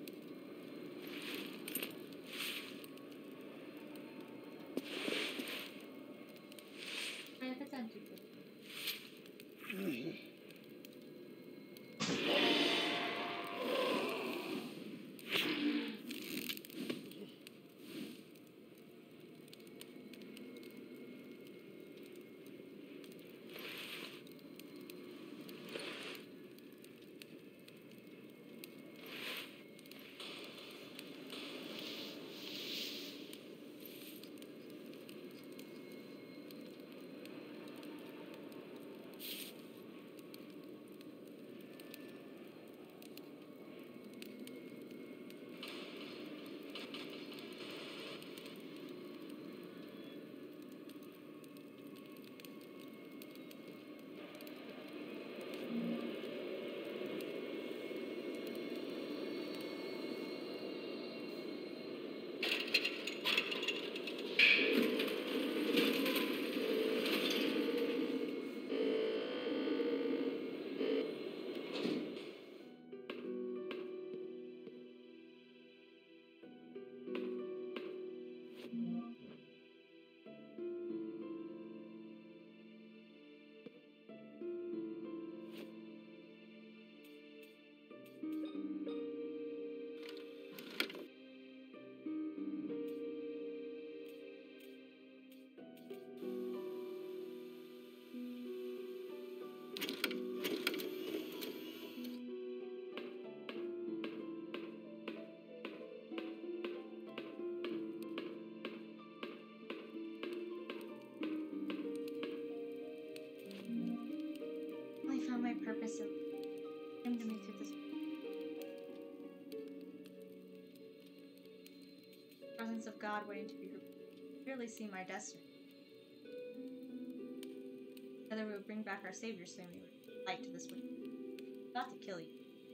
My purpose of came to me through this presence of God waiting to be clearly see my destiny. Whether we would bring back our Savior soon, we would fight to this way. Not to kill you.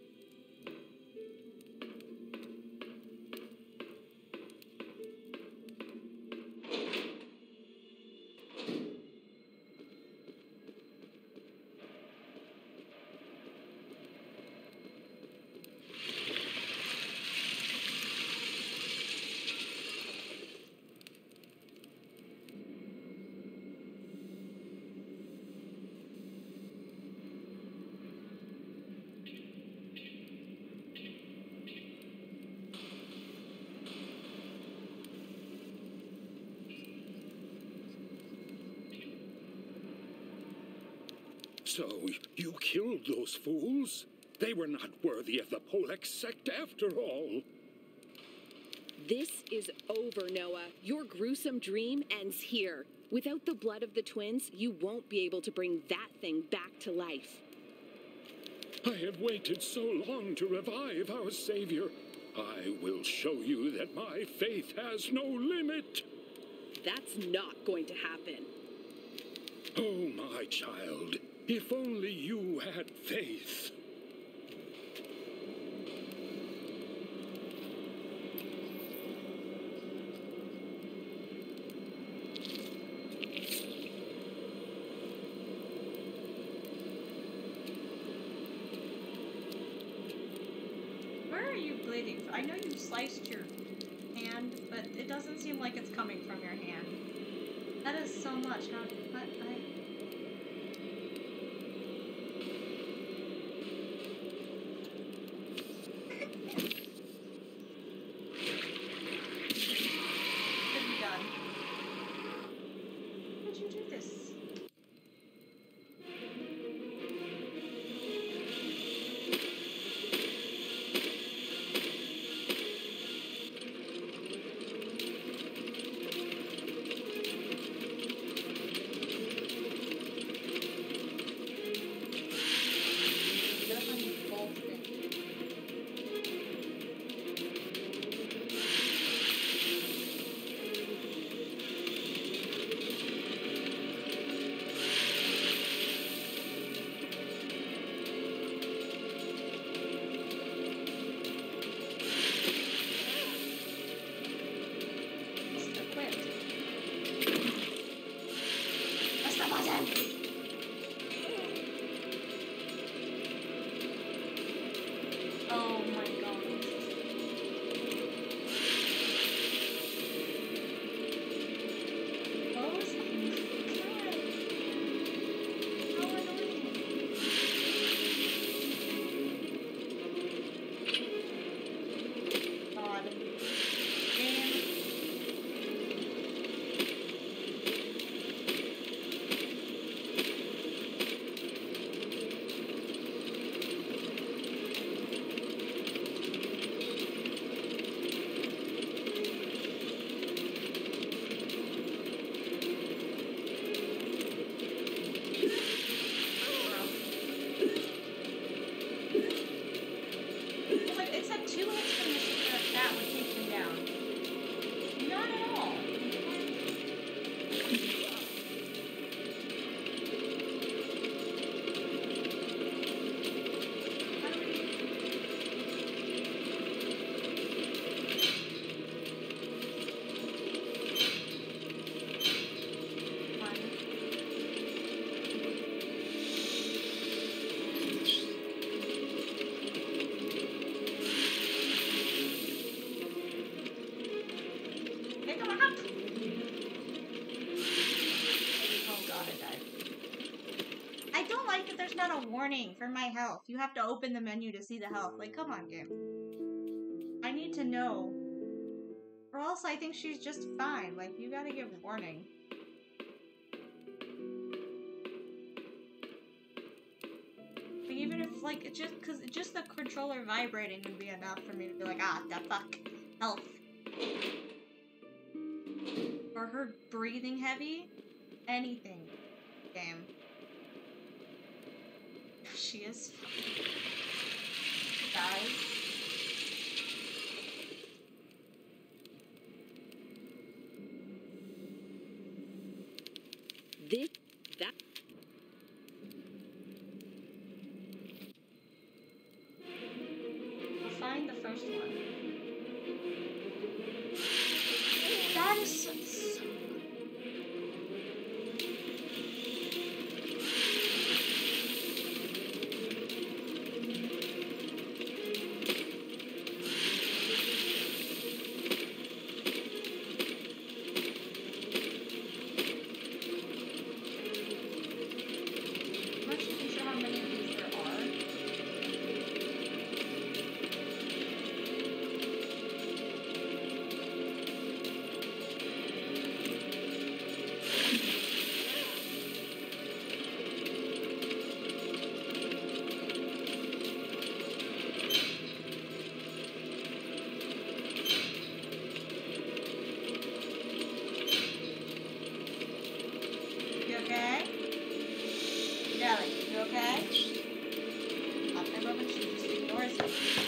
So, you killed those fools? They were not worthy of the Polek sect after all. This is over, Noah. Your gruesome dream ends here. Without the blood of the twins, you won't be able to bring that thing back to life. I have waited so long to revive our Savior. I will show you that my faith has no limit. That's not going to happen. Oh, my child, if only you had faith. Where are you bleeding? I know you sliced your hand, but it doesn't seem like it's coming from your hand. That is so much. How? What? Could be done. How did you do this? Oh my god. Close? Oh my god. How annoying. God. Damn. Like, it said 2 hits from the that would take me down. Not at all. How do we... Fun. Okay, come on up. Oh god, I died. I don't like that there's not a warning for my health. You have to open the menu to see the health. Like, come on, game. I need to know. Or else I think she's just fine. Like, you gotta give warning. Like, even if, like, it just, cause just the controller vibrating would be enough for me to be like, ah, the fuck. Health. Or her breathing heavy. Anything. Game. She is. Guys. This, that. We'll find the first one. That is so... I'm not even sure how many of these there are. You okay? Nelly, you okay? After a moment, she just ignores you.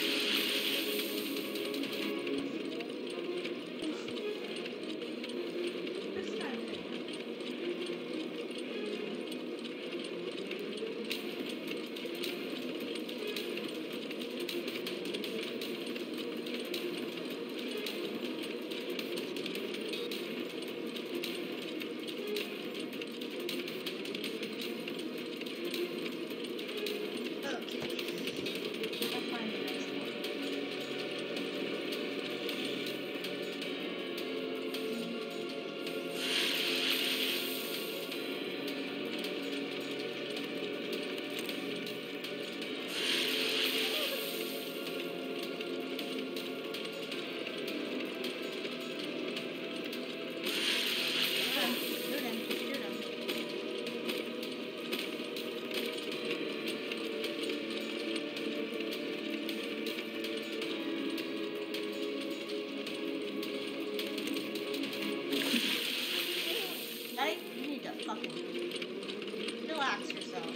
This time. Okay. I'll find the next one. Shoot him. Shoot him. Daddy, you need to fucking relax yourself.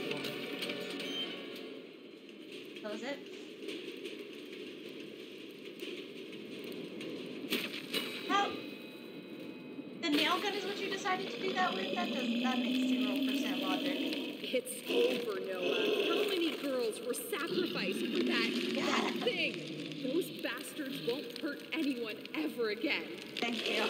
Close it. How? The nail gun is what you decided to do that with? That makes 0% logic. It's over, Noah. How many girls were sacrificed for that thing? Those bastards won't hurt anyone ever again. Thank you.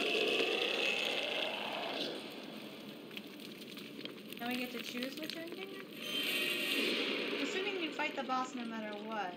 Now we get to choose which ending? Assuming you fight the boss no matter what.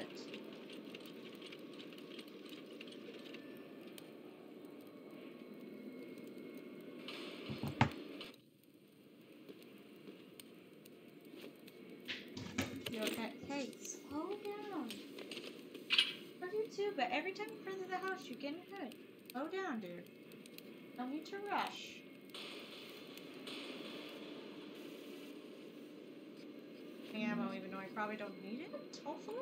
You okay? Hey, slow down. I do too, but every time you run to the house, you're getting hurt. Slow down, dude. Don't need to rush. Ammo, even though I probably don't need it, hopefully?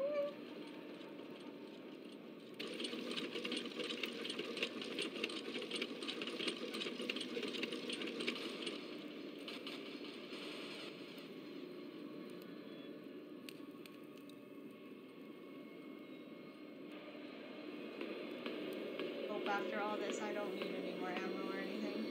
Hope after all this I don't need any more ammo or anything.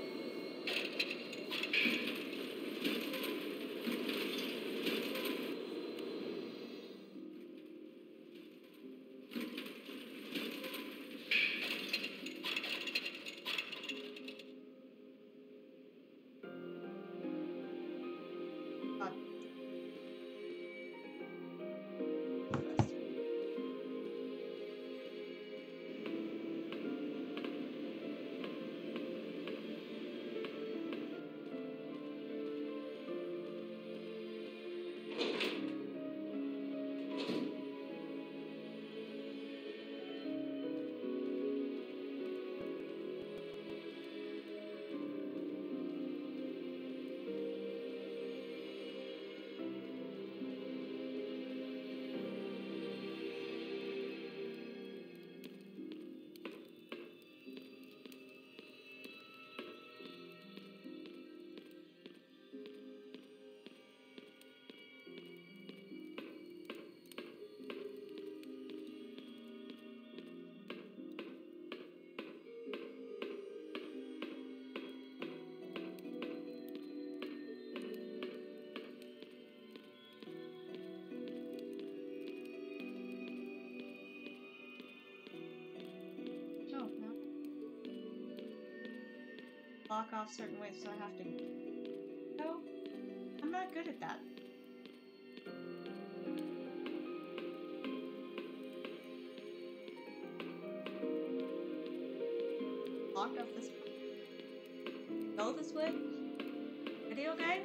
Block off certain ways, so I have to go. I'm not good at that. Block off this way. Go this way? Video game?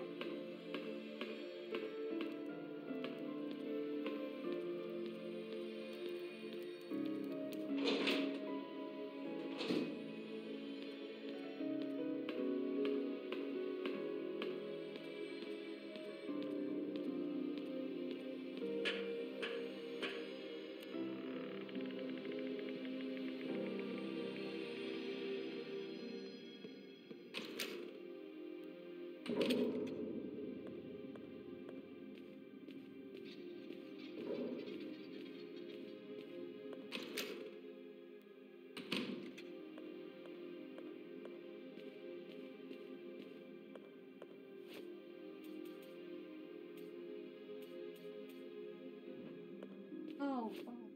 Oh.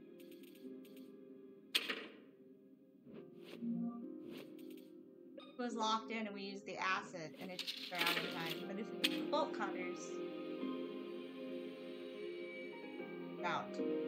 It was locked in and we used the acid and it took her out of time. But if we use the bolt cutters, out.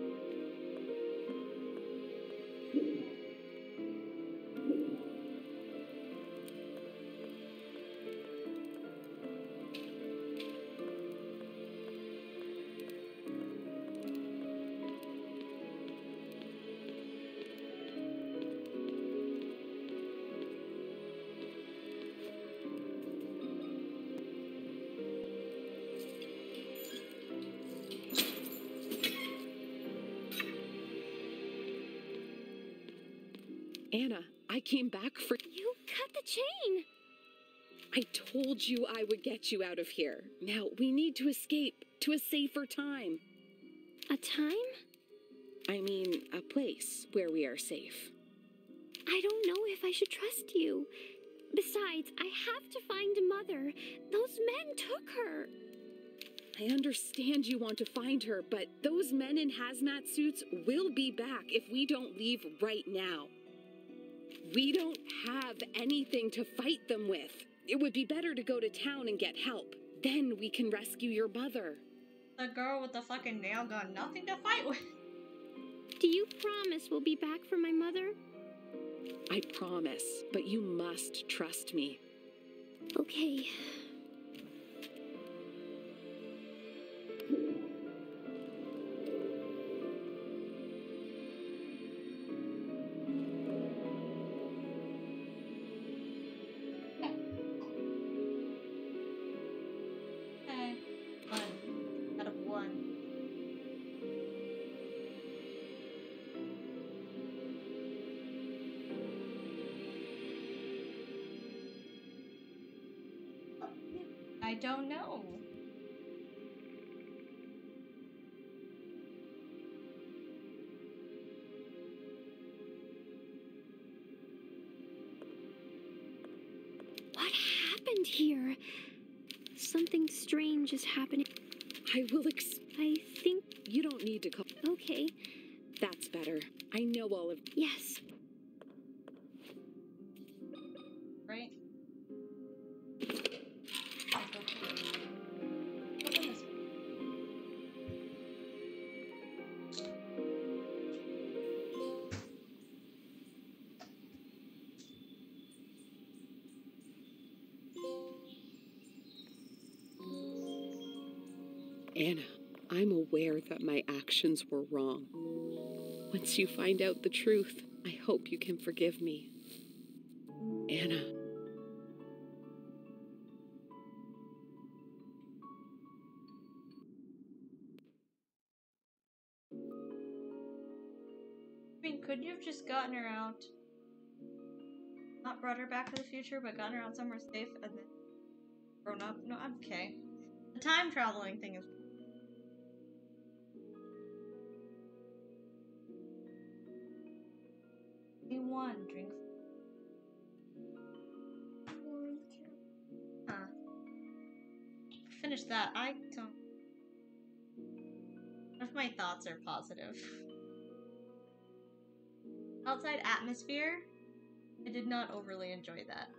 Anna, I came back for... You cut the chain! I told you I would get you out of here. Now, we need to escape. to a safer time. A time? I mean, a place where we are safe. I don't know if I should trust you. Besides, I have to find Mother. Those men took her. I understand you want to find her, but those men in hazmat suits will be back if we don't leave right now. We don't have anything to fight them with. It would be better to go to town and get help. Then we can rescue your mother. The girl with the fucking nail gun, nothing to fight with. Do you promise we'll be back for my mother? I promise, but you must trust me. Okay. Okay. 1 out of 1. I don't know. What happened here? Something strange is happening. I will I think... You don't need to call. Okay. That's better. I know all of... Yes. Right? Open this. Anna, I'm aware that my actions were wrong. Once you find out the truth, I hope you can forgive me. Anna. I mean, could you have just gotten her out? Not brought her back to the future, but gotten her out somewhere safe and then grown up? No, I'm okay. The time traveling thing is... one drink. Huh. Finish that. I don't... What if my thoughts are positive? Outside atmosphere? I did not overly enjoy that.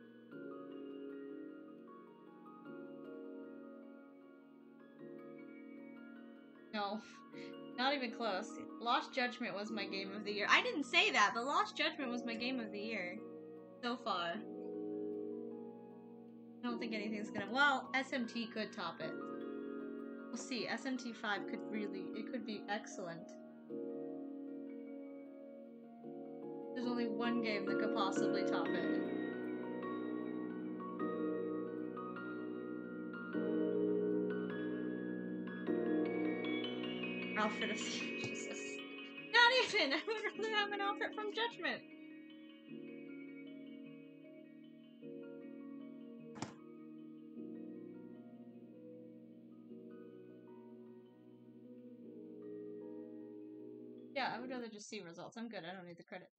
No. Not even close. Lost Judgment was my game of the year. I didn't say that, but Lost Judgment was my game of the year. So far. I don't think anything's gonna... Well, SMT could top it. We'll see. SMT 5 could really... It could be excellent. There's only one game that could possibly top it. Outfit of... Jesus. Not even! I would rather have an outfit from Judgment. Yeah, I would rather just see results. I'm good. I don't need the credit.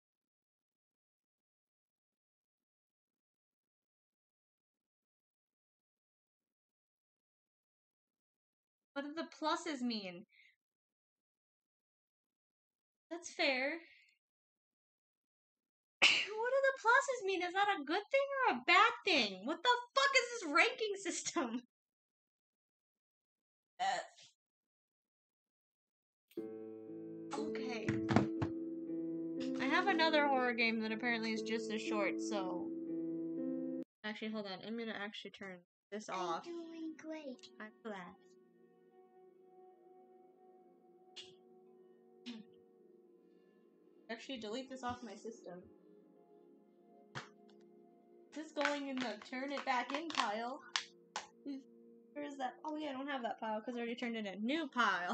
What do the pluses mean? That's fair. What do the pluses mean? Is that a good thing or a bad thing? What the fuck is this ranking system? Okay. I have another horror game that apparently is just as short, so... Actually, hold on. I'm gonna actually turn this off. I'm doing great. I'm glad. Actually, delete this off my system. Is this going in the turn it back in pile? Where is that? Oh yeah, I don't have that pile because I already turned it in. New pile.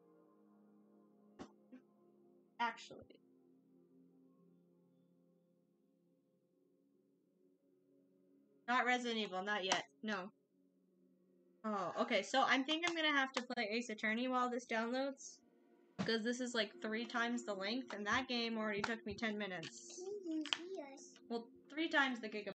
Actually. Not Resident Evil, not yet. No. Oh, okay, so I think I'm gonna have to play Ace Attorney while this downloads. Because this is like 3 times the length, and that game already took me 10 minutes. Well, 3 times the gigabyte.